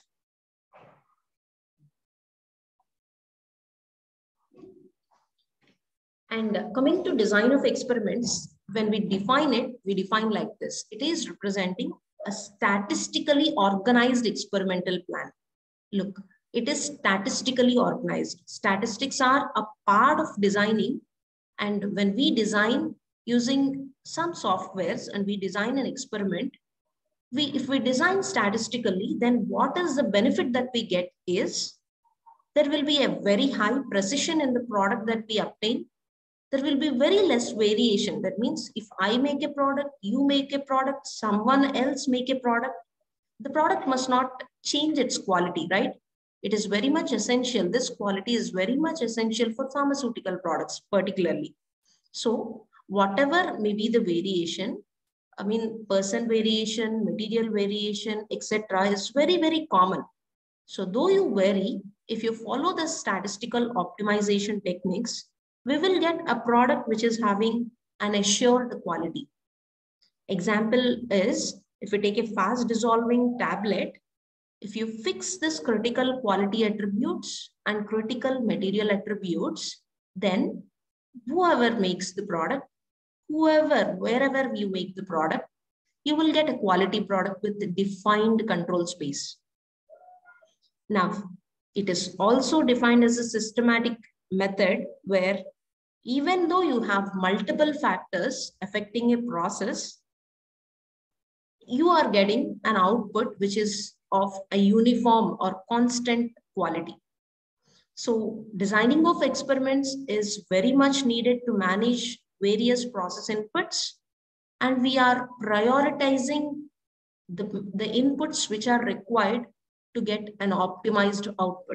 And coming to design of experiments, when we define it, we define like this. It is representing a statistically organized experimental plan. Look, it is statistically organized. Statistics are a part of designing. And when we design using some softwares and we design an experiment, we, if we design statistically, then what is the benefit that we get is there will be a very high precision in the product that we obtain. There will be very less variation. That means if I make a product, you make a product, someone else make a product, the product must not change its quality, right? It is very much essential. This quality is very much essential for pharmaceutical products, particularly. So whatever may be the variation, I mean, percent variation, material variation, et cetera is very, very common. So though you vary, if you follow the statistical optimization techniques, we will get a product which is having an assured quality. Example is, if you take a fast dissolving tablet, if you fix this critical quality attributes and critical material attributes, then whoever makes the product, whoever, wherever you make the product, you will get a quality product with the defined control space. Now, it is also defined as a systematic method where even though you have multiple factors affecting a process, you are getting an output which is of a uniform or constant quality. So designing of experiments is very much needed to manage various process inputs, and we are prioritizing the, the inputs which are required to get an optimized output.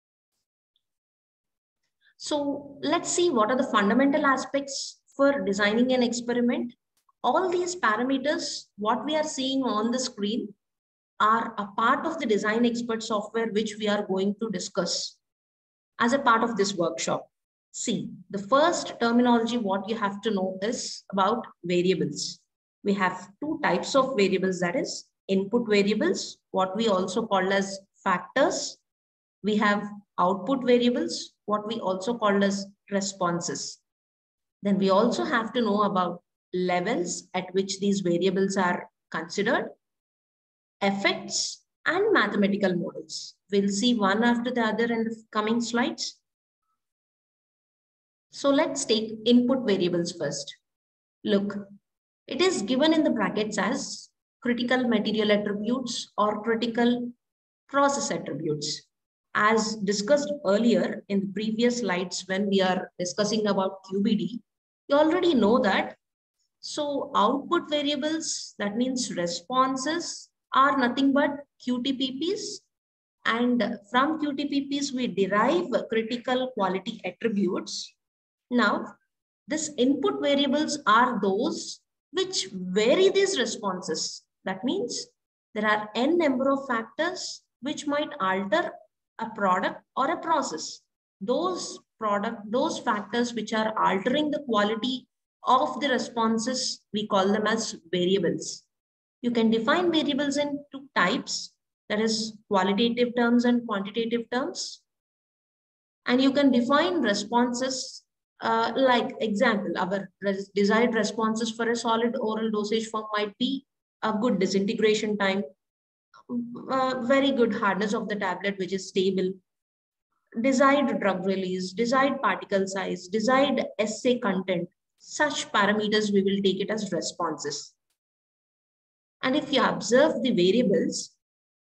So let's see what are the fundamental aspects for designing an experiment. All these parameters, what we are seeing on the screen, are a part of the design expert software, which we are going to discuss as a part of this workshop. See, the first terminology, what you have to know is about variables. We have two types of variables, that is input variables, what we also call as factors. We have output variables, what we also call as responses. Then we also have to know about levels at which these variables are considered, effects, and mathematical models. We'll see one after the other in the coming slides. So let's take input variables first. Look, it is given in the brackets as critical material attributes or critical process attributes. As discussed earlier in the previous slides when we are discussing about Q B D, you already know that. So output variables, that means responses, are nothing but Q T P Ps. And from Q T P Ps, we derive critical quality attributes. Now, these input variables are those which vary these responses. That means there are n number of factors which might alter a product or a process. Those product, those factors which are altering the quality of the responses, we call them as variables. You can define variables in two types, that is qualitative terms and quantitative terms. And you can define responses uh, like example, our res desired responses for a solid oral dosage form might be a good disintegration time, uh, very good hardness of the tablet, which is stable, desired drug release, desired particle size, desired assay content. Such parameters, we will take it as responses. And if you observe the variables,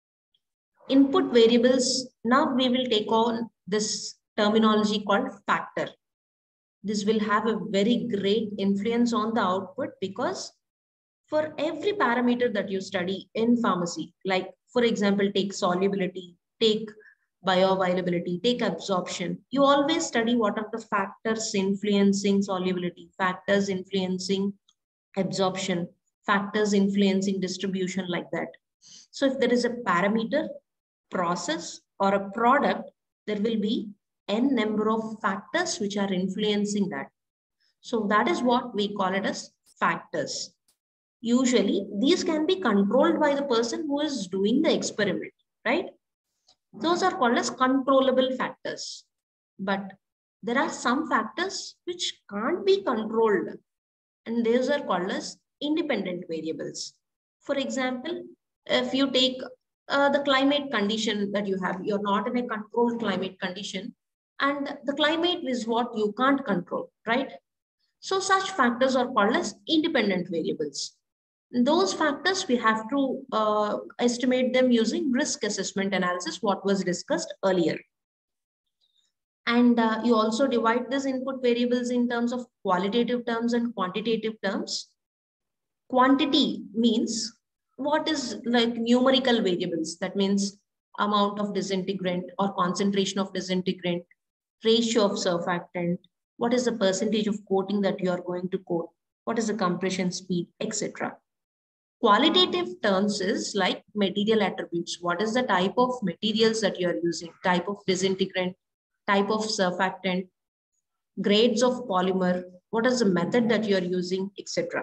input variables, now we will take on this terminology called factor. This will have a very great influence on the output, because for every parameter that you study in pharmacy, like for example, take solubility, take bioavailability, take absorption, you always study what are the factors influencing solubility, factors influencing absorption, factors influencing distribution, like that. So if there is a parameter, process, or a product, there will be n number of factors which are influencing that. So that is what we call it as factors. Usually these can be controlled by the person who is doing the experiment, right? Those are called as controllable factors. But there are some factors which can't be controlled, and those are called as independent variables. For example, if you take uh, the climate condition that you have, you're not in a controlled climate condition, and the climate is what you can't control, right? So such factors are called as independent variables. Those factors, we have to uh, estimate them using risk assessment analysis, what was discussed earlier. And uh, you also divide these input variables in terms of qualitative terms and quantitative terms. Quantity means what is like numerical variables. That means amount of disintegrant or concentration of disintegrant, ratio of surfactant, what is the percentage of coating that you are going to coat, what is the compression speed, et cetera. Qualitative terms is like material attributes. What is the type of materials that you are using, type of disintegrant, type of surfactant, grades of polymer, what is the method that you are using, et cetera.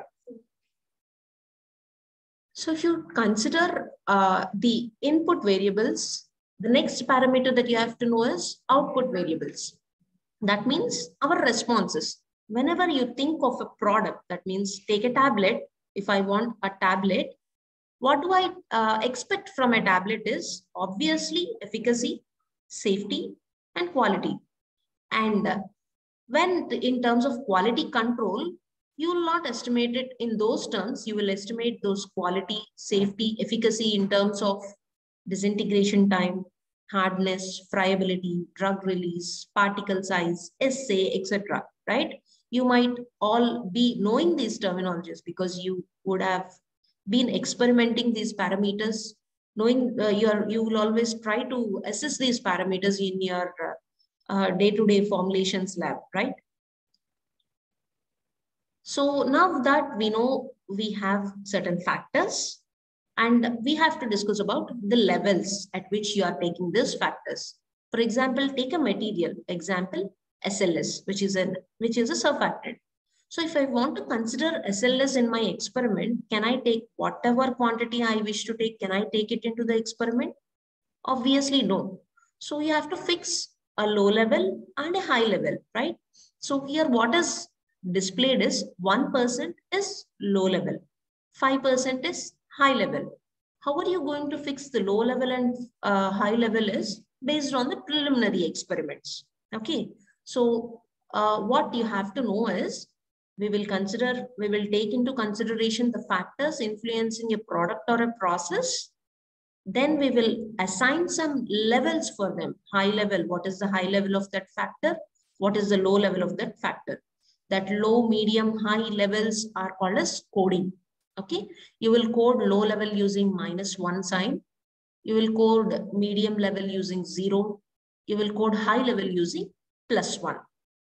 So if you consider uh, the input variables, the next parameter that you have to know is output variables. That means our responses. Whenever you think of a product, that means take a tablet. If I want a tablet, what do I uh, expect from a tablet is obviously efficacy, safety, and quality. And uh, when in terms of quality control, you will not estimate it in those terms. You will estimate those quality, safety, efficacy in terms of disintegration time, hardness, friability, drug release, particle size, assay, et cetera. Right? You might all be knowing these terminologies because you would have been experimenting these parameters, knowing uh, your, you will always try to assess these parameters in your uh, day-to-day formulations lab, right? So now that we know we have certain factors, And we have to discuss about the levels at which you are taking these factors. For example, take a material, example, S L S, which is, an, which is a surfactant. So if I want to consider S L S in my experiment, can I take whatever quantity I wish to take? Can I take it into the experiment? Obviously, no. So you have to fix a low level and a high level, right? So here what is displayed is one percent is low level, five percent is high level. How are you going to fix the low level and uh, high level is based on the preliminary experiments. Okay. So uh, what you have to know is we will consider, we will take into consideration the factors influencing a product or a process. Then we will assign some levels for them. High level, what is the high level of that factor? What is the low level of that factor? That low, medium, high levels are called as coding. Okay, you will code low level using minus one sign. You will code medium level using zero. You will code high level using plus one.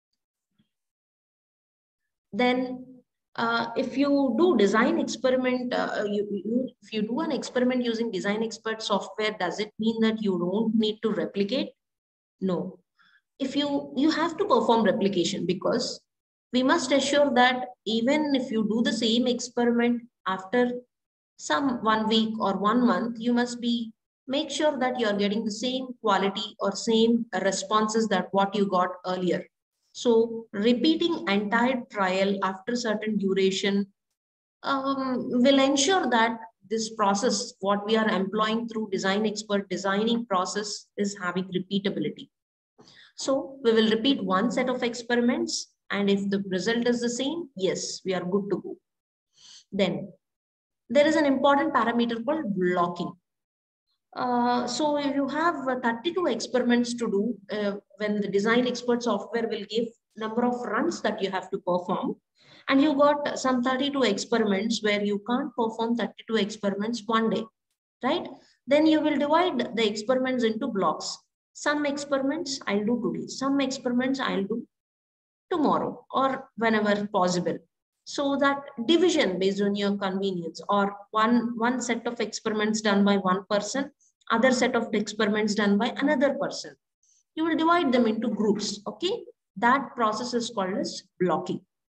Then uh, if you do design experiment, uh, you, you, if you do an experiment using design expert software, does it mean that you don't need to replicate? No. If you, you have to perform replication, because we must assure that even if you do the same experiment after some one week or one month, you must be make sure that you are getting the same quality or same responses that what you got earlier. So repeating entire trial after certain duration um, will ensure that this process, what we are employing through design expert designing process, is having repeatability. So we will repeat one set of experiments, and if the result is the same, yes, we are good to go. Then there is an important parameter called blocking. Uh, so if you have thirty-two experiments to do, uh, when the design expert software will give number of runs that you have to perform, and you got some thirty-two experiments where you can't perform thirty-two experiments one day, right? Then you will divide the experiments into blocks. Some experiments I'll do today, some experiments I'll do tomorrow or whenever possible. So that division based on your convenience, or one, one set of experiments done by one person, other set of experiments done by another person. You will divide them into groups, okay? That process is called as blocking.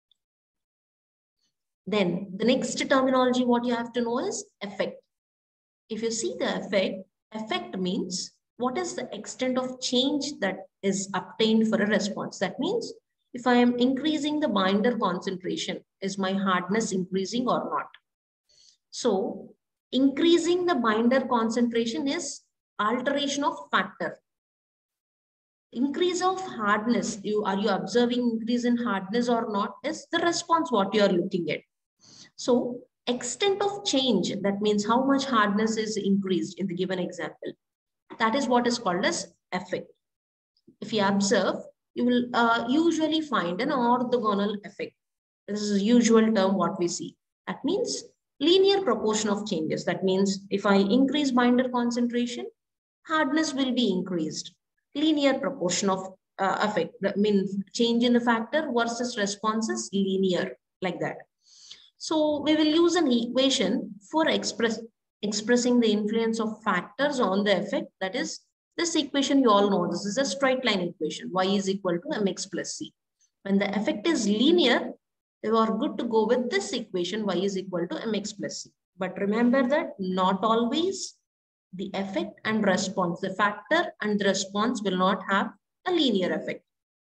Then the next terminology, what you have to know is effect. If you see the effect, effect means what is the extent of change that is obtained for a response. That means if I am increasing the binder concentration, is my hardness increasing or not? So increasing the binder concentration is alteration of factor. Increase of hardness, you are you observing increase in hardness or not, is the response what you are looking at. So extent of change, that means how much hardness is increased in the given example. That is what is called as effect. If you observe, you will uh, usually find an orthogonal effect. This is a usual term what we see. That means linear proportion of changes. That means if I increase binder concentration, hardness will be increased. Linear proportion of uh, effect. That means change in the factor versus responses linear, like that. So we will use an equation for express, expressing the influence of factors on the effect. That is, this equation you all know, this is a straight line equation. Y is equal to mx plus c. When the effect is linear, you are good to go with this equation, y is equal to mx plus c. But remember that not always the effect and response, the factor and the response will not have a linear effect.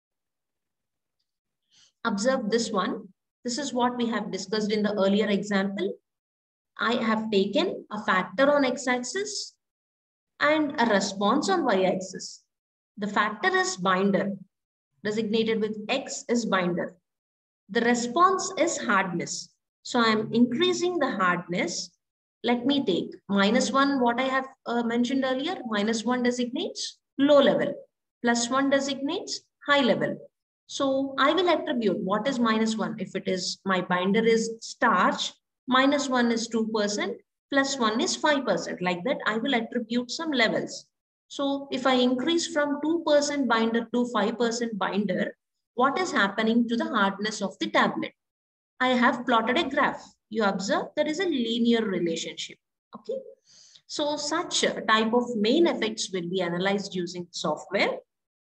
Observe this one. This is what we have discussed in the earlier example. I have taken a factor on x-axis and a response on y-axis. The factor is binder, designated with x is binder. The response is hardness. So I am increasing the hardness. Let me take minus one, what I have uh, mentioned earlier, minus one designates low level, plus one designates high level. So I will attribute what is minus one. If it is my binder is starch, minus one is two percent, plus one is five percent. Like that, I will attribute some levels. So if I increase from two percent binder to five percent binder, what is happening to the hardness of the tablet? I have plotted a graph. You observe there is a linear relationship. Okay. So such type of main effects will be analyzed using software.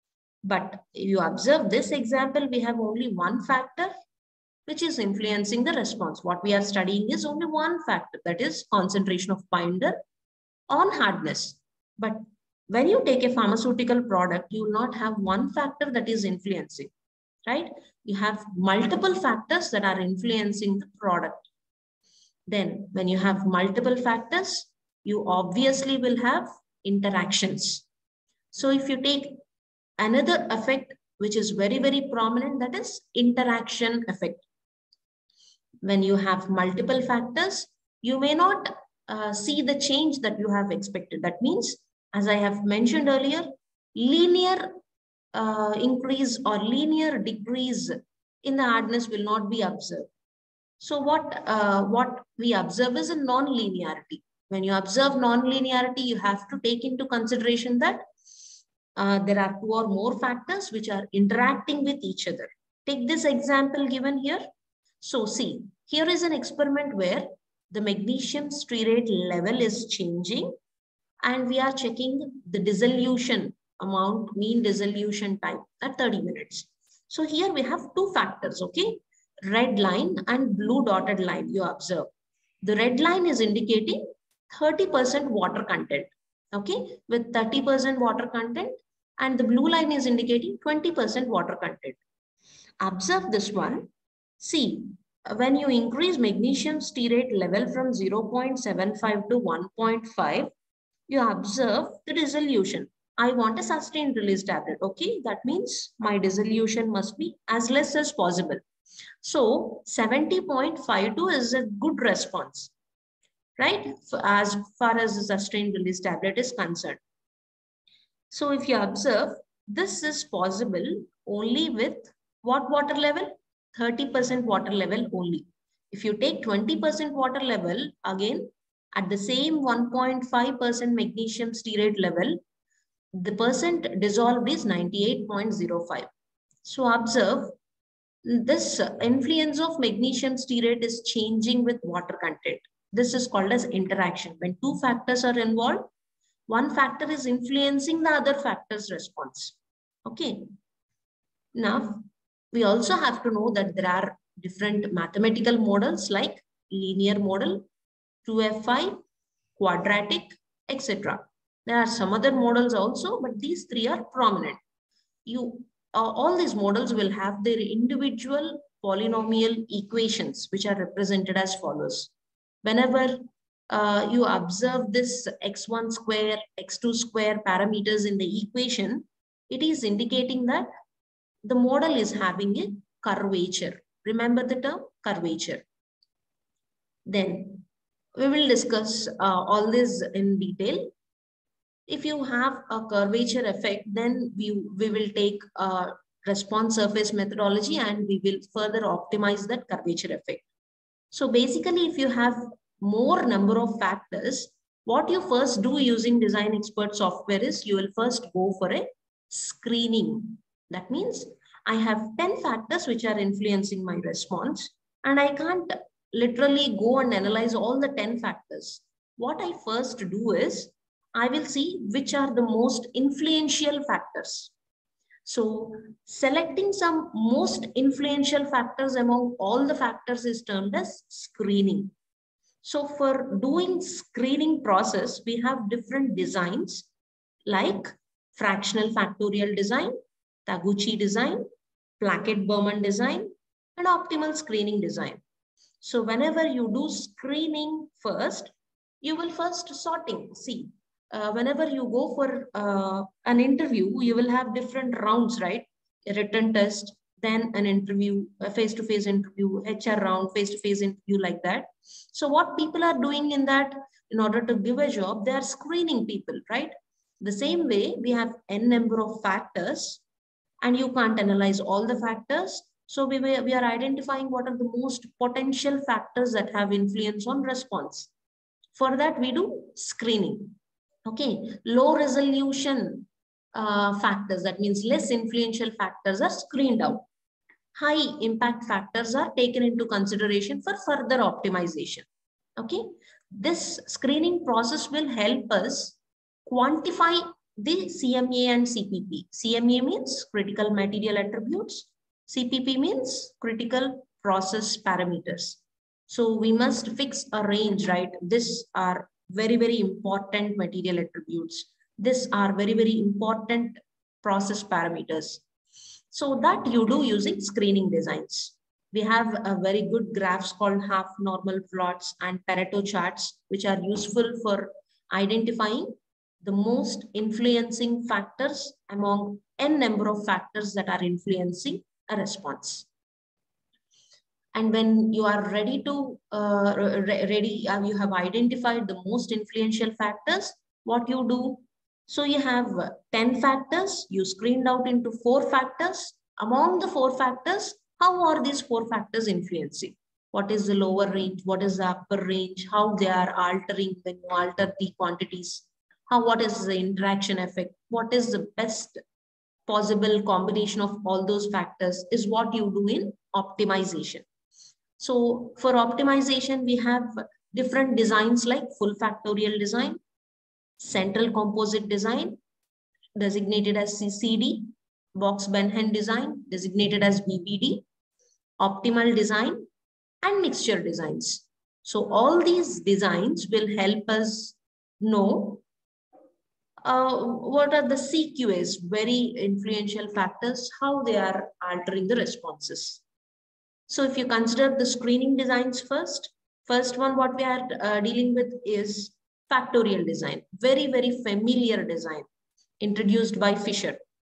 But you observe this example, we have only one factor which is influencing the response. What we are studying is only one factor, that is concentration of binder on hardness. But when you take a pharmaceutical product, you will not have one factor that is influencing, right? You have multiple factors that are influencing the product. Then when you have multiple factors, you obviously will have interactions. So if you take another effect, which is very, very prominent, that is interaction effect. When you have multiple factors, you may not uh, see the change that you have expected. That means, as I have mentioned earlier, linear uh, increase or linear decrease in the hardness will not be observed. So what, uh, what we observe is a non-linearity. When you observe non-linearity, you have to take into consideration that uh, there are two or more factors which are interacting with each other. Take this example given here. So see, here is an experiment where the magnesium stearate level is changing and we are checking the dissolution amount, mean dissolution time at thirty minutes. So here we have two factors, okay? Red line and blue dotted line you observe. The red line is indicating thirty percent water content, okay? With thirty percent water content, and the blue line is indicating twenty percent water content. Observe this one. See, when you increase magnesium stearate level from zero point seven five to one point five, you observe the dissolution. I want a sustained release tablet. Okay, that means my dissolution must be as less as possible. So seventy point five two is a good response, right? As far as the sustained release tablet is concerned. So if you observe, this is possible only with what water level? thirty percent water level only. If you take twenty percent water level, again, at the same one point five percent magnesium stearate level, the percent dissolved is ninety-eight point zero five. So observe, this influence of magnesium stearate is changing with water content. This is called as interaction. When two factors are involved, one factor is influencing the other factor's response. Okay. Now, we also have to know that there are different mathematical models like linear model, two F I, quadratic, et cetera. There are some other models also, but these three are prominent. You, uh, all these models will have their individual polynomial equations, which are represented as follows. Whenever uh, you observe this x one square, x two square parameters in the equation, it is indicating that the model is having a curvature. Remember the term curvature. Then we will discuss uh, all this in detail. If you have a curvature effect, then we, we will take a response surface methodology and we will further optimize that curvature effect. So basically, if you have more number of factors, what you first do using Design Expert software is you will first go for a screening. That means I have ten factors which are influencing my response, and I can't literally go and analyze all the ten factors. What I first do is I will see which are the most influential factors. So selecting some most influential factors among all the factors is termed as screening. So for doing screening process, we have different designs like fractional factorial design, Taguchi design, Plackett-Berman design, and optimal screening design. So whenever you do screening first, you will first sorting. See, uh, whenever you go for uh, an interview, you will have different rounds, right? A written test, then an interview, a face-to-face interview, H R round, face-to-face interview, like that. So what people are doing in that, in order to give a job, they are screening people, right? The same way, we have n number of factors, and you can't analyze all the factors. So we, we are identifying what are the most potential factors that have influence on response. For that, we do screening. Okay, low resolution uh, factors, that means less influential factors, are screened out. High impact factors are taken into consideration for further optimization. Okay, This screening process will help us quantify the C M A and C P P. C M A means critical material attributes. C P P means critical process parameters. So we must fix a range, right? These are very, very important material attributes. These are very, very important process parameters. So that you do using screening designs. We have a very good graphs called half normal plots and Pareto charts, which are useful for identifying the most influencing factors among n number of factors that are influencing a response. And when you are ready to, uh, ready, uh, you have identified the most influential factors, what you do? So you have ten factors, you screened out into four factors. Among the four factors, how are these four factors influencing? What is the lower range? What is the upper range? How they are altering when you alter the quantities? How, what is the interaction effect? What is the best possible combination of all those factors is what you do in optimization. So for optimization, we have different designs like full factorial design, central composite design, designated as C C D, Box-Benhen design, designated as B B D, optimal design, and mixture designs. So all these designs will help us know uh, what are the C Q As, very influential factors, how they are altering the responses. So if you consider the screening designs first, first one what we are uh, dealing with is factorial design, very, very familiar design introduced by Fisher.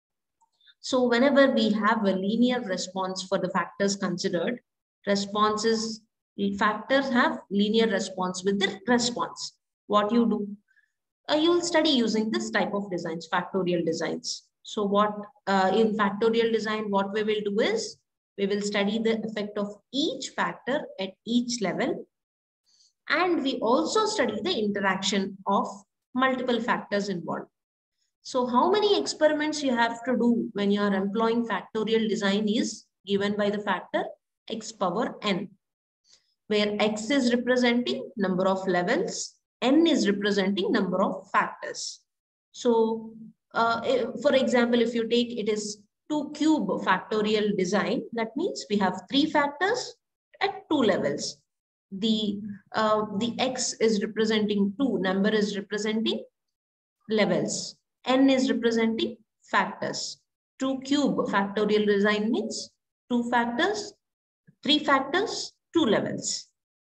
So whenever we have a linear response for the factors considered, responses, factors have linear response with the response. What you do? Uh, you will study using this type of designs, factorial designs. So what uh, in factorial design, what we will do is, we will study the effect of each factor at each level. And we also study the interaction of multiple factors involved. So how many experiments you have to do when you are employing factorial design is given by the factor x power n, where x is representing number of levels, n is representing number of factors. So uh, for example, if you take it is two cube factorial design, that means we have three factors at two levels. The, uh, the x is representing two, number is representing levels, n is representing factors. two cube factorial design means two factors, three factors, two levels.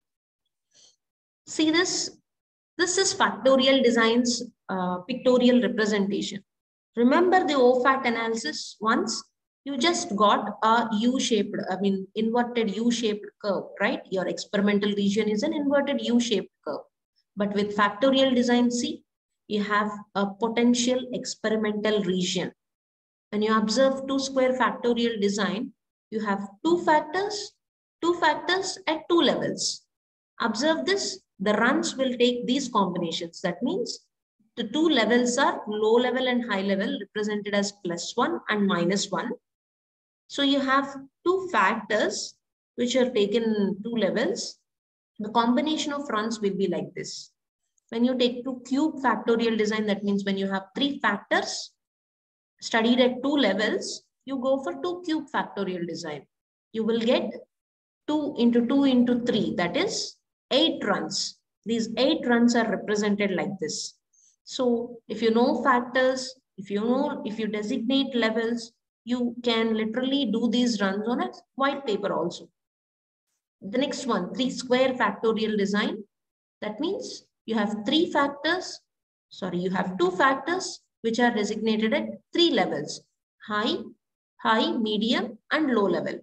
See this? This is factorial design's uh, pictorial representation. Remember the O FAT analysis once? You just got a U-shaped, I mean, inverted U-shaped curve, right? Your experimental region is an inverted U-shaped curve. But with factorial design, see, you have a potential experimental region. When you observe two square factorial design, you have two factors, two factors at two levels. Observe this, the runs will take these combinations. That means the two levels are low level and high level represented as plus one and minus one. So you have two factors which are taken two levels. The combination of runs will be like this. When you take two cube factorial design, that means when you have three factors studied at two levels, you go for two cube factorial design. You will get two into two into three, that is eight runs. These eight runs are represented like this. So if you know factors, if you know, if you designate levels, you can literally do these runs on a white paper also. The next one, three square factorial design. That means you have three factors, sorry, you have two factors which are designated at three levels, high, high, medium, and low level.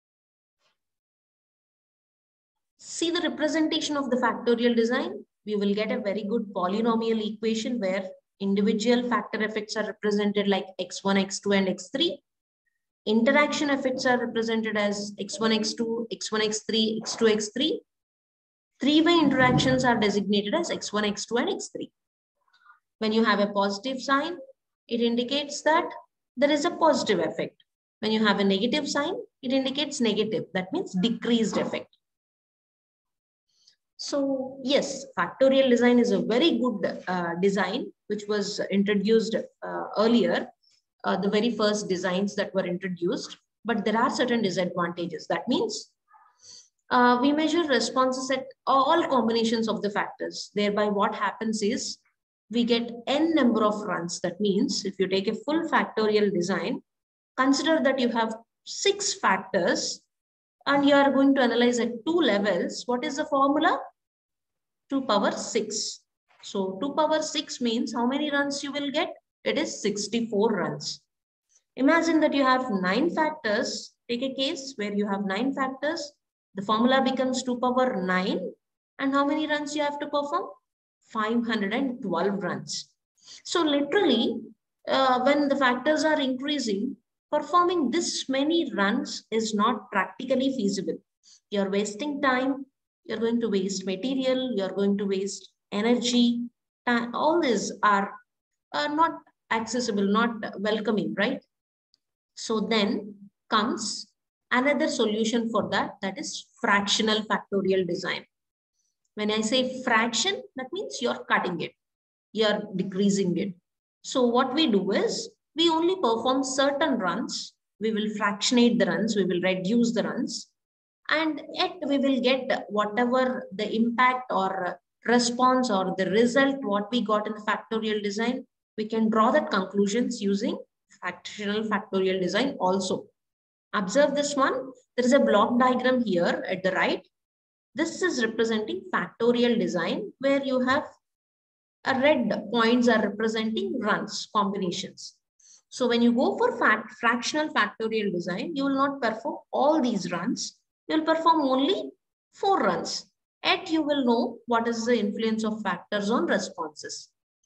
See the representation of the factorial design. We will get a very good polynomial equation where individual factor effects are represented like x one, x two, and x three. Interaction effects are represented as x one, x two, x one, x three, x two, x three. Three-way interactions are designated as x one, x two, and x three. When you have a positive sign, it indicates that there is a positive effect. When you have a negative sign, it indicates negative. That means decreased effect. So yes, factorial design is a very good uh, design, which was introduced uh, earlier, uh, the very first designs that were introduced, but there are certain disadvantages. That means uh, we measure responses at all combinations of the factors. Thereby what happens is we get n number of runs. That means if you take a full factorial design, consider that you have six factors and you are going to analyze at two levels. What is the formula? two power six. So two power six means how many runs you will get? It is sixty-four runs. Imagine that you have nine factors. Take a case where you have nine factors. The formula becomes two power nine. And how many runs you have to perform? five hundred twelve runs. So literally, uh, when the factors are increasing, performing this many runs is not practically feasible. You're wasting time. You're going to waste material, you're going to waste energy. All these are, are not accessible, not welcoming, right? So then comes another solution for that, that is fractional factorial design. When I say fraction, that means you're cutting it, you're decreasing it. So what we do is, we only perform certain runs, we will fractionate the runs, we will reduce the runs, and yet we will get whatever the impact or response or the result what we got in the factorial design. We can draw that conclusions using fractional factorial design also. Observe this one. There is a block diagram here at the right. This is representing factorial design where you have a red points are representing runs, combinations. So when you go for fact, fractional factorial design, you will not perform all these runs. You will perform only four runs. Yet you will know what is the influence of factors on responses.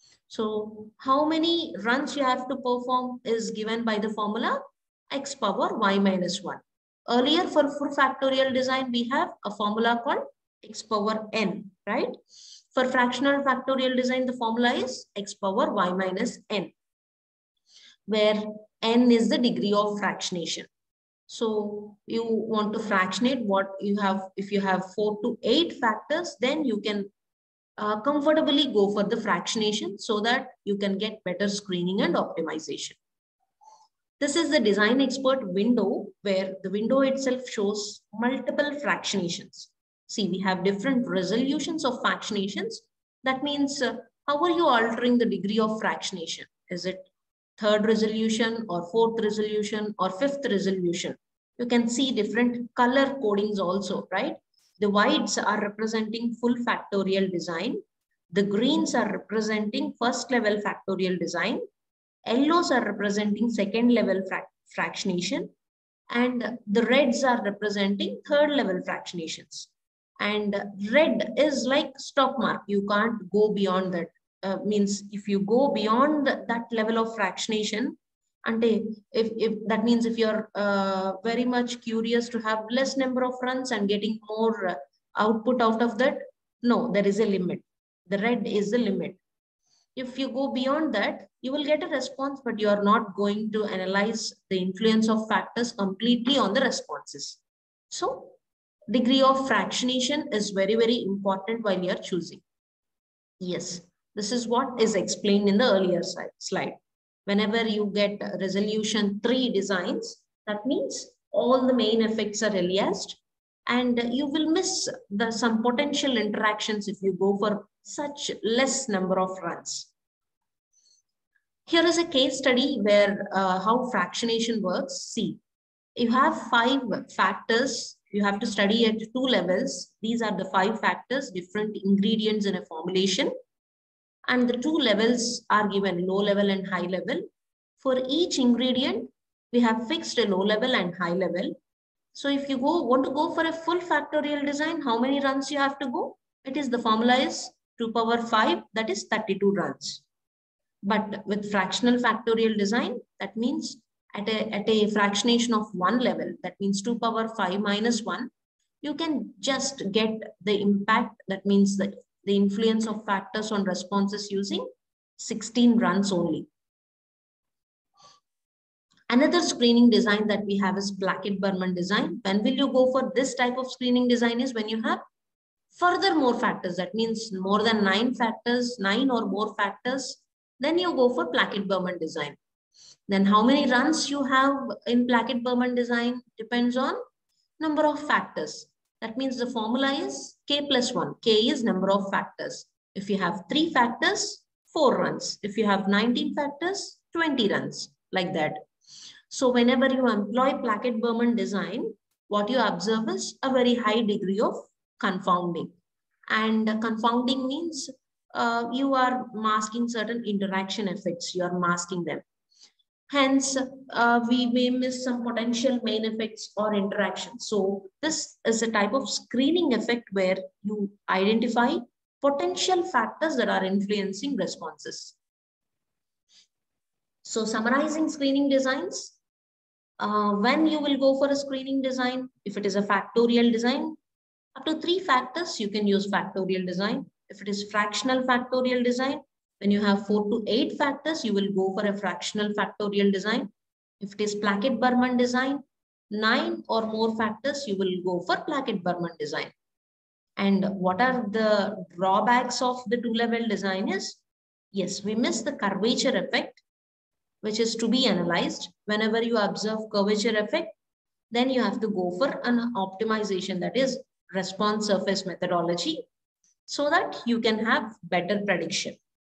So how many runs you have to perform is given by the formula x power y minus one. Earlier for full factorial design, we have a formula called x power n, right? For fractional factorial design, the formula is x power y minus n, where n is the degree of fractionation. So you want to fractionate what you have. If you have four to eight factors, then you can uh, comfortably go for the fractionation so that you can get better screening and optimization. This is the design expert window where the window itself shows multiple fractionations. See, we have different resolutions of fractionations. That means uh, how are you altering the degree of fractionation? Is it third resolution or fourth resolution or fifth resolution? You can see different color codings also, right? The whites are representing full factorial design. The greens are representing first level factorial design. Yellows are representing second level frac fractionation. And the reds are representing third level fractionations. And red is like stop mark. You can't go beyond that. Uh, means if you go beyond that level of fractionation, and if, if that means if you're uh, very much curious to have less number of runs and getting more uh, output out of that, no, there is a limit. The red is the limit. If you go beyond that, you will get a response, but you are not going to analyze the influence of factors completely on the responses. So degree of fractionation is very, very important while you are choosing. Yes. This is what is explained in the earlier slide. Whenever you get resolution three designs, that means all the main effects are aliased and you will miss the some potential interactions if you go for such less number of runs. Here is a case study where uh, how fractionation works. See, you have five factors. You have to study at two levels. These are the five factors, different ingredients in a formulation. And the two levels are given, low level and high level. For each ingredient, we have fixed a low level and high level. So if you go want to go for a full factorial design, how many runs you have to go? It is the formula is two power five, that is thirty-two runs. But with fractional factorial design, that means at a, at a fractionation of one level, that means two power five minus one, you can just get the impact, that means the the influence of factors on responses using sixteen runs only. Another screening design that we have is Blackett-Berman design. When will you go for this type of screening design is when you have further more factors, that means more than nine factors, nine or more factors, then you go for Plackett-Berman design. Then how many runs you have in Plackett-Berman design depends on number of factors. That means the formula is K plus one. K is number of factors. If you have three factors, four runs. If you have nineteen factors, twenty runs, like that. So whenever you employ Plackett-Berman design, what you observe is a very high degree of confounding. And confounding means uh, you are masking certain interaction effects. You are masking them. Hence, uh, we may miss some potential main effects or interactions. So this is a type of screening effect where you identify potential factors that are influencing responses. So summarizing screening designs, uh, when you will go for a screening design, if it is a factorial design, up to three factors, you can use factorial design. If it is fractional factorial design, when you have four to eight factors, you will go for a fractional factorial design. If it is Plackett-Berman design, nine or more factors, you will go for Plackett-Berman design. And what are the drawbacks of the two-level design is, yes, we miss the curvature effect, which is to be analyzed. Whenever you observe curvature effect, then you have to go for an optimization, that is response surface methodology, so that you can have better prediction.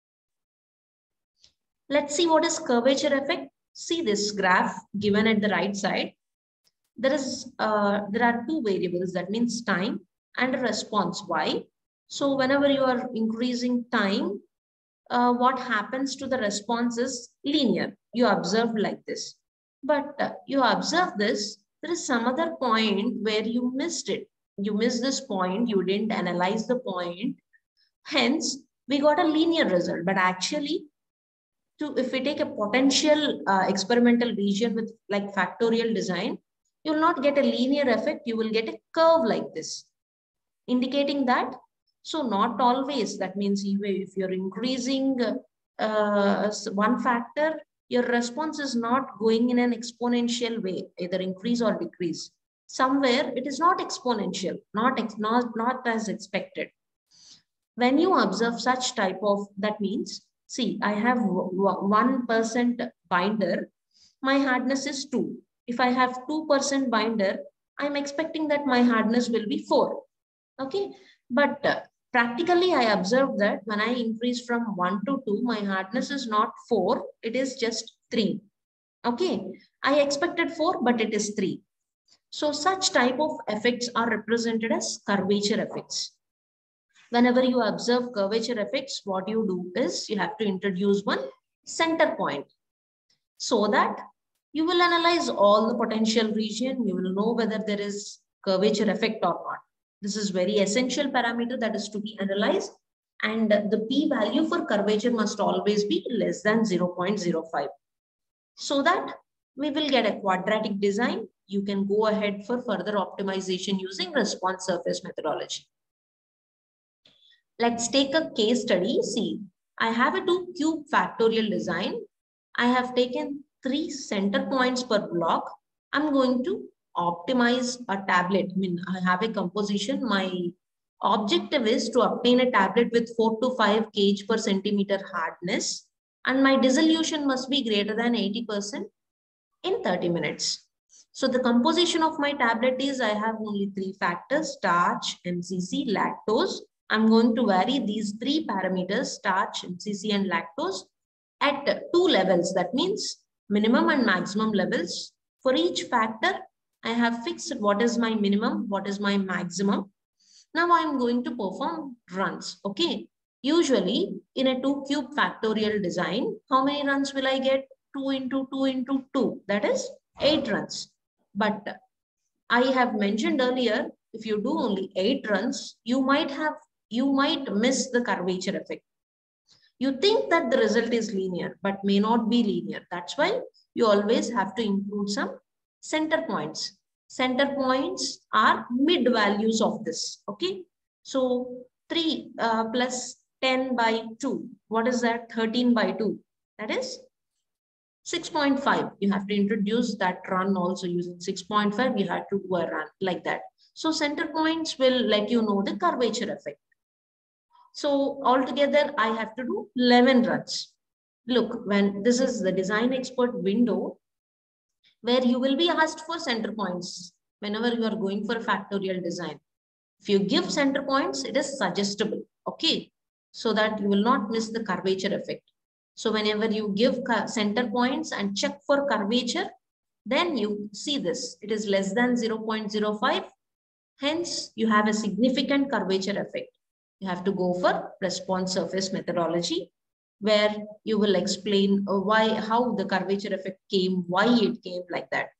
Let's see what is curvature effect. See this graph given at the right side. There is uh, there are two variables, that means time and a response y. So whenever you are increasing time, uh, what happens to the response is linear. You observe like this. But uh, you observe this, there is some other point where you missed it. You missed this point, you didn't analyze the point. Hence, we got a linear result. But actually, to, if we take a potential uh, experimental region with like factorial design, you will not get a linear effect, you will get a curve like this, indicating that, so not always, that means if you're increasing uh, one factor, your response is not going in an exponential way, either increase or decrease. Somewhere it is not exponential, not, not, not as expected. When you observe such type of, that means, see, I have one percent binder, my hardness is two. If I have two percent binder, I'm expecting that my hardness will be four. Okay, but uh, practically I observed that when I increase from one to two, my hardness is not four, it is just three. Okay, I expected four, but it is three. So such type of effects are represented as curvature effects. Whenever you observe curvature effects, what you do is you have to introduce one center point, so that you will analyze all the potential region. You will know whether there is curvature effect or not. This is very essential parameter that is to be analyzed. And the p-value for curvature must always be less than zero point zero five. So that we will get a quadratic design. You can go ahead for further optimization using response surface methodology. Let's take a case study. See, I have a two cube factorial design. I have taken three center points per block. I'm going to optimize a tablet. I mean, I have a composition. My objective is to obtain a tablet with four to five kilograms per centimeter hardness, and my dissolution must be greater than eighty percent in thirty minutes. So the composition of my tablet is, I have only three factors: starch, M C C, lactose. I'm going to vary these three parameters, starch, M C C, and lactose, at two levels. That means minimum and maximum levels. For each factor, I have fixed what is my minimum, what is my maximum. Now I'm going to perform runs. Okay. Usually in a two cube factorial design, how many runs will I get? two into two into two. That is eight runs. But I have mentioned earlier, if you do only eight runs, you might have you might miss the curvature effect. You think that the result is linear, but may not be linear. That's why you always have to include some center points. Center points are mid values of this. Okay. So three uh, plus ten by two. What is that? thirteen by two. That is six point five. You have to introduce that run also using six point five. You have to do a run like that. So center points will let you know the curvature effect. So altogether, I have to do eleven runs. Look, when this is the design expert window, where you will be asked for center points whenever you are going for a factorial design. If you give center points, it is suggestible, okay? So that you will not miss the curvature effect. So whenever you give center points and check for curvature, then you see this, it is less than zero point zero five. Hence, you have a significant curvature effect. You have to go for response surface methodology, where you will explain why, how the curvature effect came, why it came like that.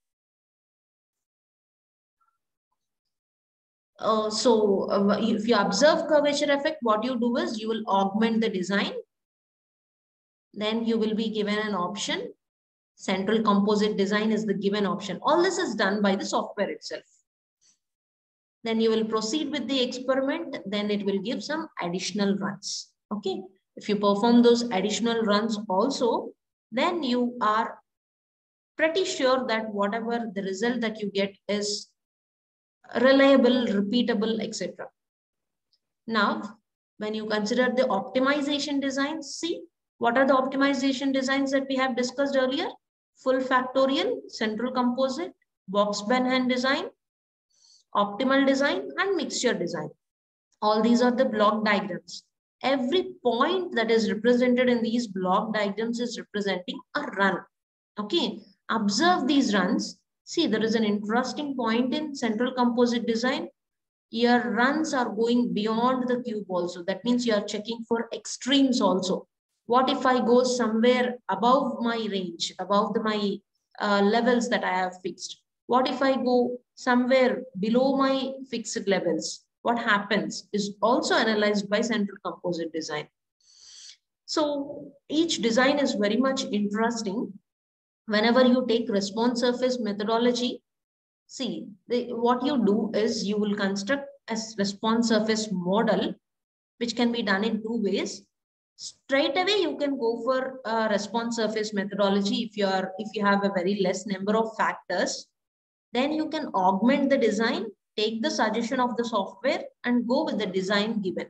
Uh, so uh, if you observe curvature effect, what you do is you will augment the design. Then you will be given an option. Central composite design is the given option. All this is done by the software itself. Then you will proceed with the experiment. Then it will give some additional runs. Okay. If you perform those additional runs also, then you are pretty sure that whatever the result that you get is reliable, repeatable, et cetera. Now, when you consider the optimization designs, see what are the optimization designs that we have discussed earlier? Full factorial, central composite, box-Benham design, optimal design, and mixture design. All these are the block diagrams. Every point that is represented in these block diagrams is representing a run. Okay, observe these runs. See, there is an interesting point in central composite design. Your runs are going beyond the cube also. That means you are checking for extremes also. What if I go somewhere above my range, above the, my uh, levels that I have fixed? What if I go somewhere below my fixed levels? What happens is also analyzed by central composite design. So each design is very much interesting. Whenever you take response surface methodology, see, the, what you do is you will construct a response surface model, which can be done in two ways. Straight away, you can go for a response surface methodology if you are, if you have a very less number of factors. Then you can augment the design, take the suggestion of the software and go with the design given.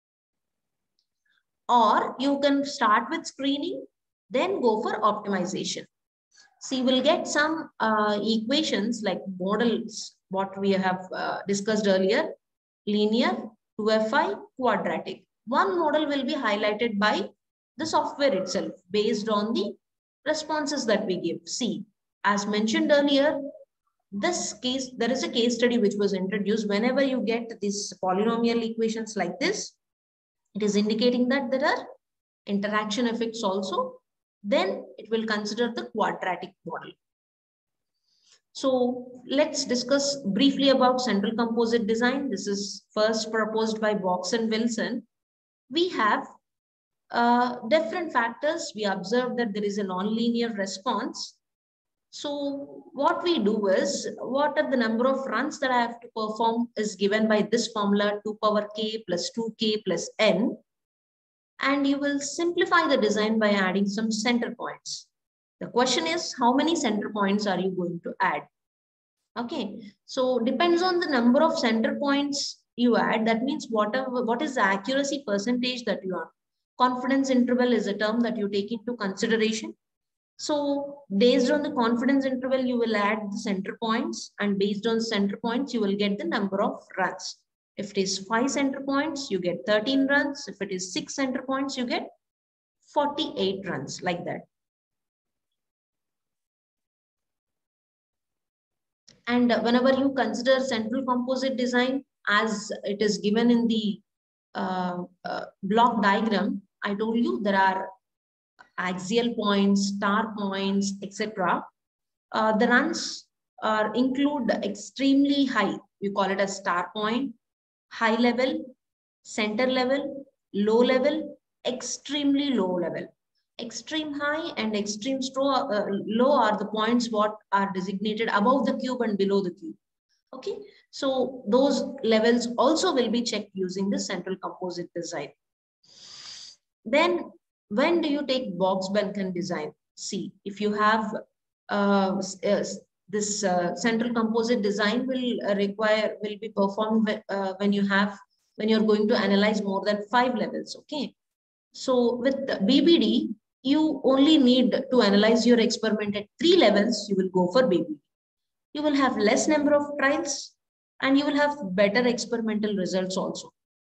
Or you can start with screening, then go for optimization. See, we'll get some uh, equations like models, what we have uh, discussed earlier, linear, two F I, quadratic. One model will be highlighted by the software itself based on the responses that we give. See, as mentioned earlier, this case, there is a case study which was introduced. Whenever you get these polynomial equations like this, it is indicating that there are interaction effects also. Then it will consider the quadratic model. So let's discuss briefly about central composite design. This is first proposed by Box and Wilson. We have uh, different factors. We observe that there is a nonlinear response. So what we do is, what are the number of runs that I have to perform is given by this formula, two power k plus two k plus n. And you will simplify the design by adding some center points. The question is, how many center points are you going to add? Okay, so depends on the number of center points you add. That means whatever, what is the accuracy percentage that you are. Confidence interval is a term that you take into consideration. So based on the confidence interval, you will add the center points, and based on center points, you will get the number of runs. If it is five center points, you get thirteen runs. If it is six center points, you get forty-eight runs, like that. And whenever you consider central composite design as it is given in the uh, uh, block diagram, I told you there are axial points, star points, et cetera. Uh, the runs are include extremely high. We call it a star point, high level, center level, low level, extremely low level. Extreme high and extreme uh, low are the points what are designated above the cube and below the cube. Okay, so those levels also will be checked using the central composite design. Then when do you take Box-Benham design? See, if you have uh, This uh, central composite design will uh, require, will be performed uh, when you have, when you're going to analyze more than five levels, okay? So with B B D, you only need to analyze your experiment at three levels, you will go for B B D. You will have less number of trials and you will have better experimental results also.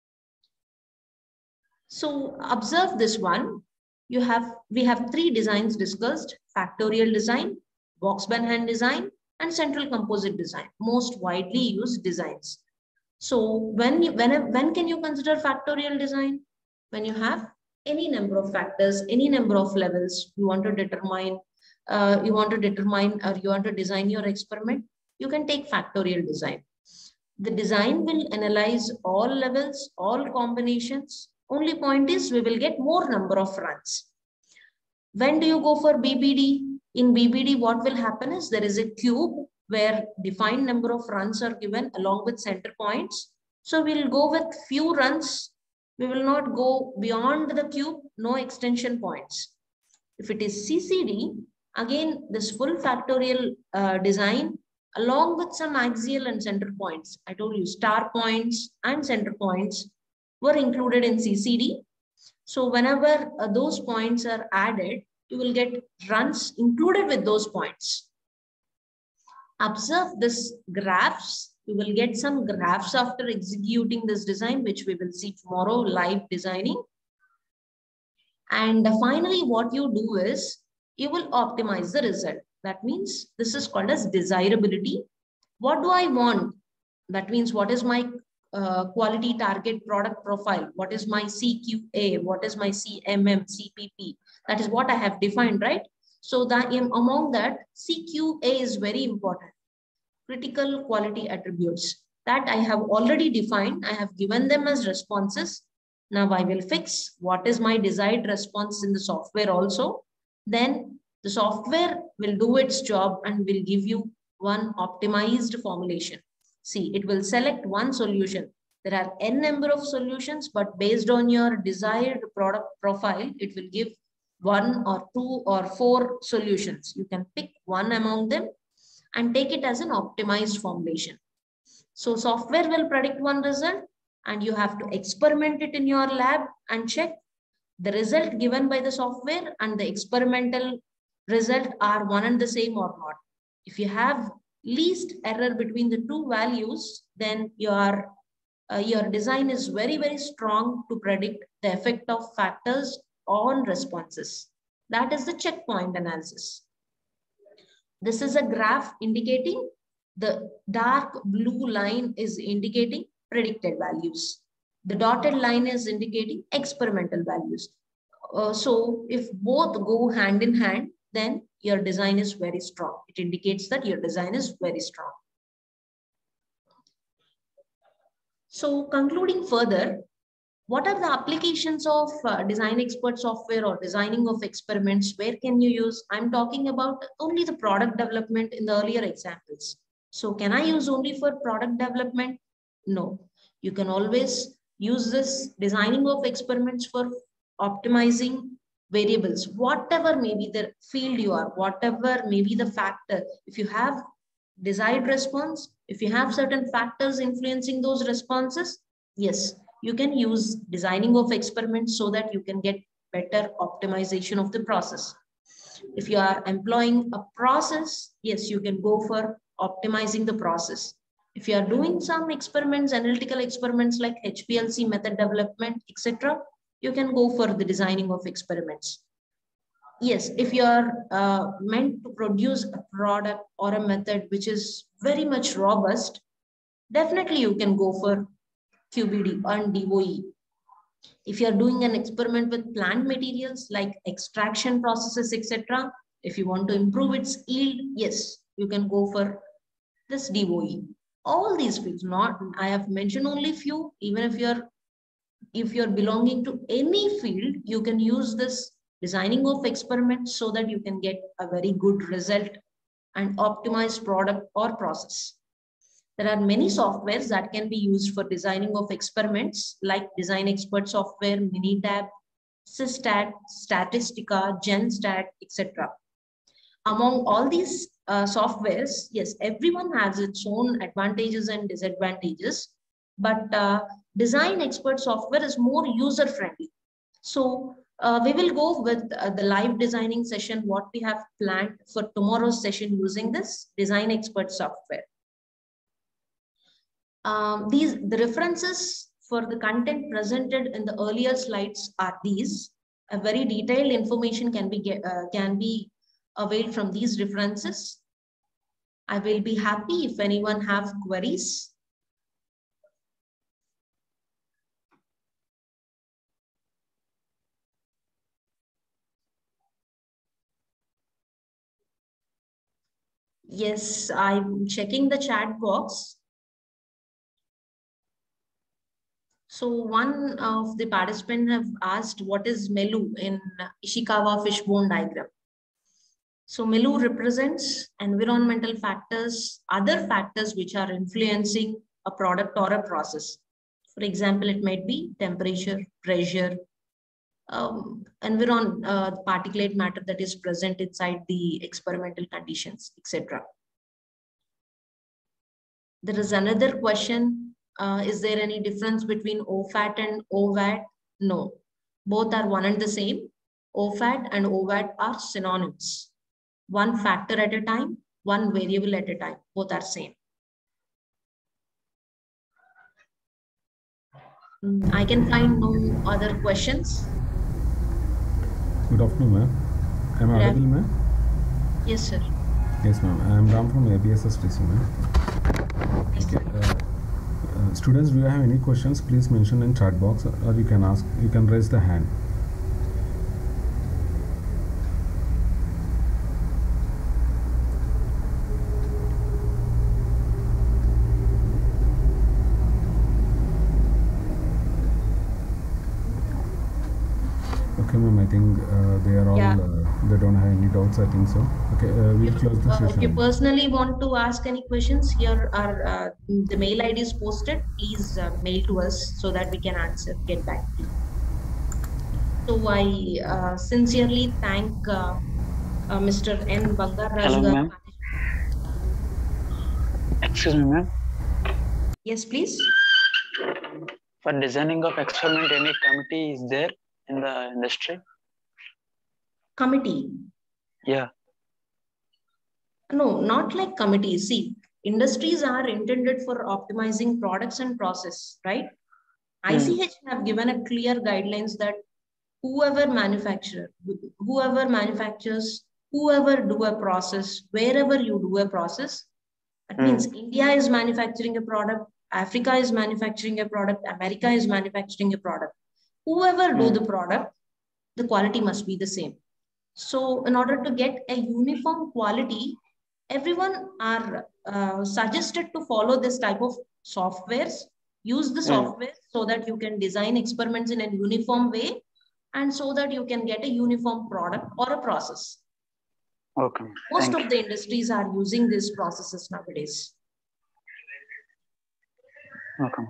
So observe this one. You have, we have three designs discussed: factorial design, box-band hand design, and central composite design, most widely used designs. So when, you, when, when can you consider factorial design? When you have any number of factors, any number of levels you want to determine, uh, you want to determine or you want to design your experiment, you can take factorial design. The design will analyze all levels, all combinations. Only point is we will get more number of runs. When do you go for B B D? In B B D, what will happen is there is a cube where defined number of runs are given along with center points. So we'll go with few runs. We will not go beyond the cube, no extension points. If it is C C D, again, this full factorial uh, design along with some axial and center points. I told you star points and center points were included in C C D. So whenever uh, those points are added, you will get runs included with those points. Observe this graphs. You will get some graphs after executing this design, which we will see tomorrow, live designing. And finally, what you do is you will optimize the result. That means this is called as desirability. What do I want? That means what is my uh, quality target product profile? What is my C Q A? What is my C M M, C P P? That is what I have defined, right? So that among that, C Q A is very important. Critical quality attributes that I have already defined. I have given them as responses. Now I will fix what is my desired response in the software also. Then the software will do its job and will give you one optimized formulation. See, it will select one solution. There are n number of solutions, but based on your desired product profile, it will give one or two or four solutions. You can pick one among them and take it as an optimized formulation. So software will predict one result and you have to experiment it in your lab and check the result given by the software and the experimental result are one and the same or not. If you have least error between the two values, then your, uh, your design is very, very strong to predict the effect of factors on responses. That is the checkpoint analysis. This is a graph indicating the dark blue line is indicating predicted values. The dotted line is indicating experimental values. Uh, so if both go hand in hand, then your design is very strong. It indicates that your design is very strong. So concluding further, what are the applications of uh, design expert software or designing of experiments? Where can you use? I'm talking about only the product development in the earlier examples. So can I use only for product development? No. You can always use this designing of experiments for optimizing variables, whatever may be the field you are, whatever may be the factor. If you have desired response, if you have certain factors influencing those responses, yes, you can use designing of experiments so that you can get better optimization of the process. If you are employing a process, yes, you can go for optimizing the process. If you are doing some experiments, analytical experiments like H P L C method development, et cetera, you can go for the designing of experiments. Yes, if you are uh, meant to produce a product or a method which is very much robust, definitely you can go for Q B D and D O E. If you are doing an experiment with plant materials like extraction processes, et cetera, if you want to improve its yield, yes, you can go for this D O E. All these fields, not I have mentioned only few. Even if you're if you're belonging to any field, you can use this designing of experiments so that you can get a very good result and optimized product or process. There are many softwares that can be used for designing of experiments like Design Expert software, Minitab, Systat, Statistica, GenStat, et cetera. among all these uh, softwares, yes, everyone has its own advantages and disadvantages, but uh, design expert software is more user friendly. So uh, we will go with uh, the live designing session, what we have planned for tomorrow's session using this design expert software. Um, these the references for the content presented in the earlier slides are these. A very detailed information can be get, uh, can be availed from these references. I will be happy if anyone have queries. Yes, I'm checking the chat box. So one of the participants have asked what is MELU in Ishikawa fishbone diagram. So MELU represents environmental factors, other factors which are influencing a product or a process. For example, it might be temperature, pressure, um, environ, uh, particulate matter that is present inside the experimental conditions, et cetera. There is another question. Uh, is there any difference between O F A T and O V A T? No, both are one and the same. O F A T and O V A T are synonyms. One factor at a time, one variable at a time, both are same. I can find no other questions. Good afternoon, ma'am. Am I audible, ma'am? Yes, sir. Yes, ma'am. I am Ram from A B S S T C, ma'am. Yes, okay. Uh, uh, students, do you have any questions? Please mention in chat box, or you can ask. You can raise the hand. Okay, ma'am. I think uh, they are all. Yeah. Uh, they don't have any doubts. I think so. Okay, uh, we'll If, close the uh, session. if you personally want to ask any questions, here are uh, the mail I D is posted. Please uh, mail to us so that we can answer, get back to you. So I uh, sincerely thank uh, uh, Mister N. Bangar Hello, Raju. ma'am. Excuse me, ma'am. Yes, please. For designing of experiment, any committee is there in the industry? Committee. Yeah. No, not like committees. See, industries are intended for optimizing products and process, right? Mm. I C H have given a clear guidelines that whoever manufacturer, whoever manufactures, whoever do a process, wherever you do a process, that mm. means India is manufacturing a product, Africa is manufacturing a product, America is manufacturing a product. Whoever mm. do the product, the quality must be the same. So in order to get a uniform quality, everyone are uh, suggested to follow this type of softwares, use the software mm. so that you can design experiments in a uniform way and so that you can get a uniform product or a process. Okay. Most Thank of you. the industries are using these processes nowadays. Okay.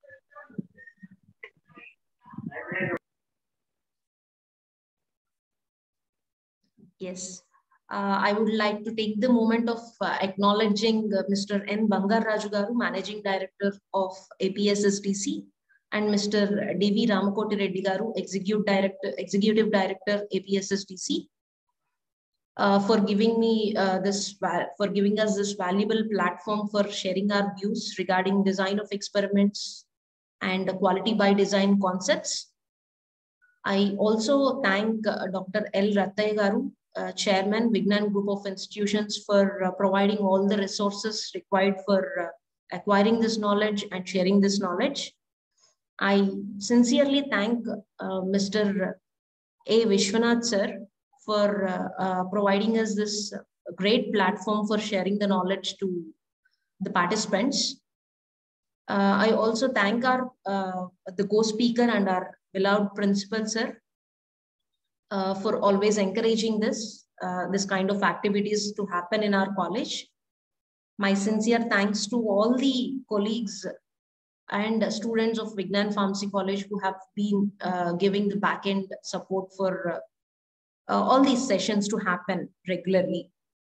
Yes. Uh, I would like to take the moment of uh, acknowledging uh, Mister N. Bangar Raju Garu, Managing Director of A P S S T C, and Mister D V Ramakoti Reddy Garu, Executive Director, Executive Director, A P S S T C, uh, for giving me uh, this, for giving us this valuable platform for sharing our views regarding design of experiments and quality by design concepts. I also thank uh, Doctor L. Rattaya Garu, Uh, Chairman, Vignan Group of Institutions, for uh, providing all the resources required for uh, acquiring this knowledge and sharing this knowledge. I sincerely thank uh, Mister A. Vishwanath sir for uh, uh, providing us this great platform for sharing the knowledge to the participants. Uh, I also thank our uh, the co-speaker and our beloved principal sir, Uh, for always encouraging this, uh, this kind of activities to happen in our college. My sincere thanks to all the colleagues and students of Vignan Pharmacy College who have been uh, giving the back-end support for uh, uh, all these sessions to happen regularly.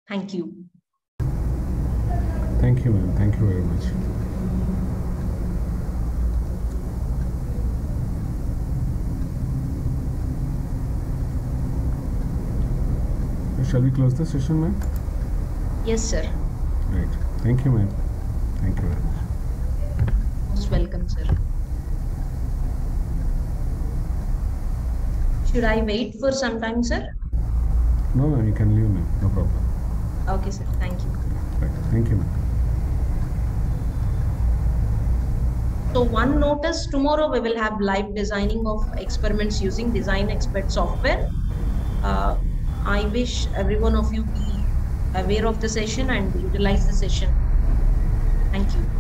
Thank you. Thank you, ma'am. Thank you very much. Shall we close the session, ma'am? Yes, sir. Right. Thank you, ma'am. Thank you very much. Most welcome, sir. Should I wait for some time, sir? No, ma'am. You can leave, ma'am. No problem. Okay, sir. Thank you. Right. Thank you, ma'am. So one notice, tomorrow we will have live designing of experiments using Design Expert software. Uh, I wish every one of you be aware of the session and utilize the session. Thank you.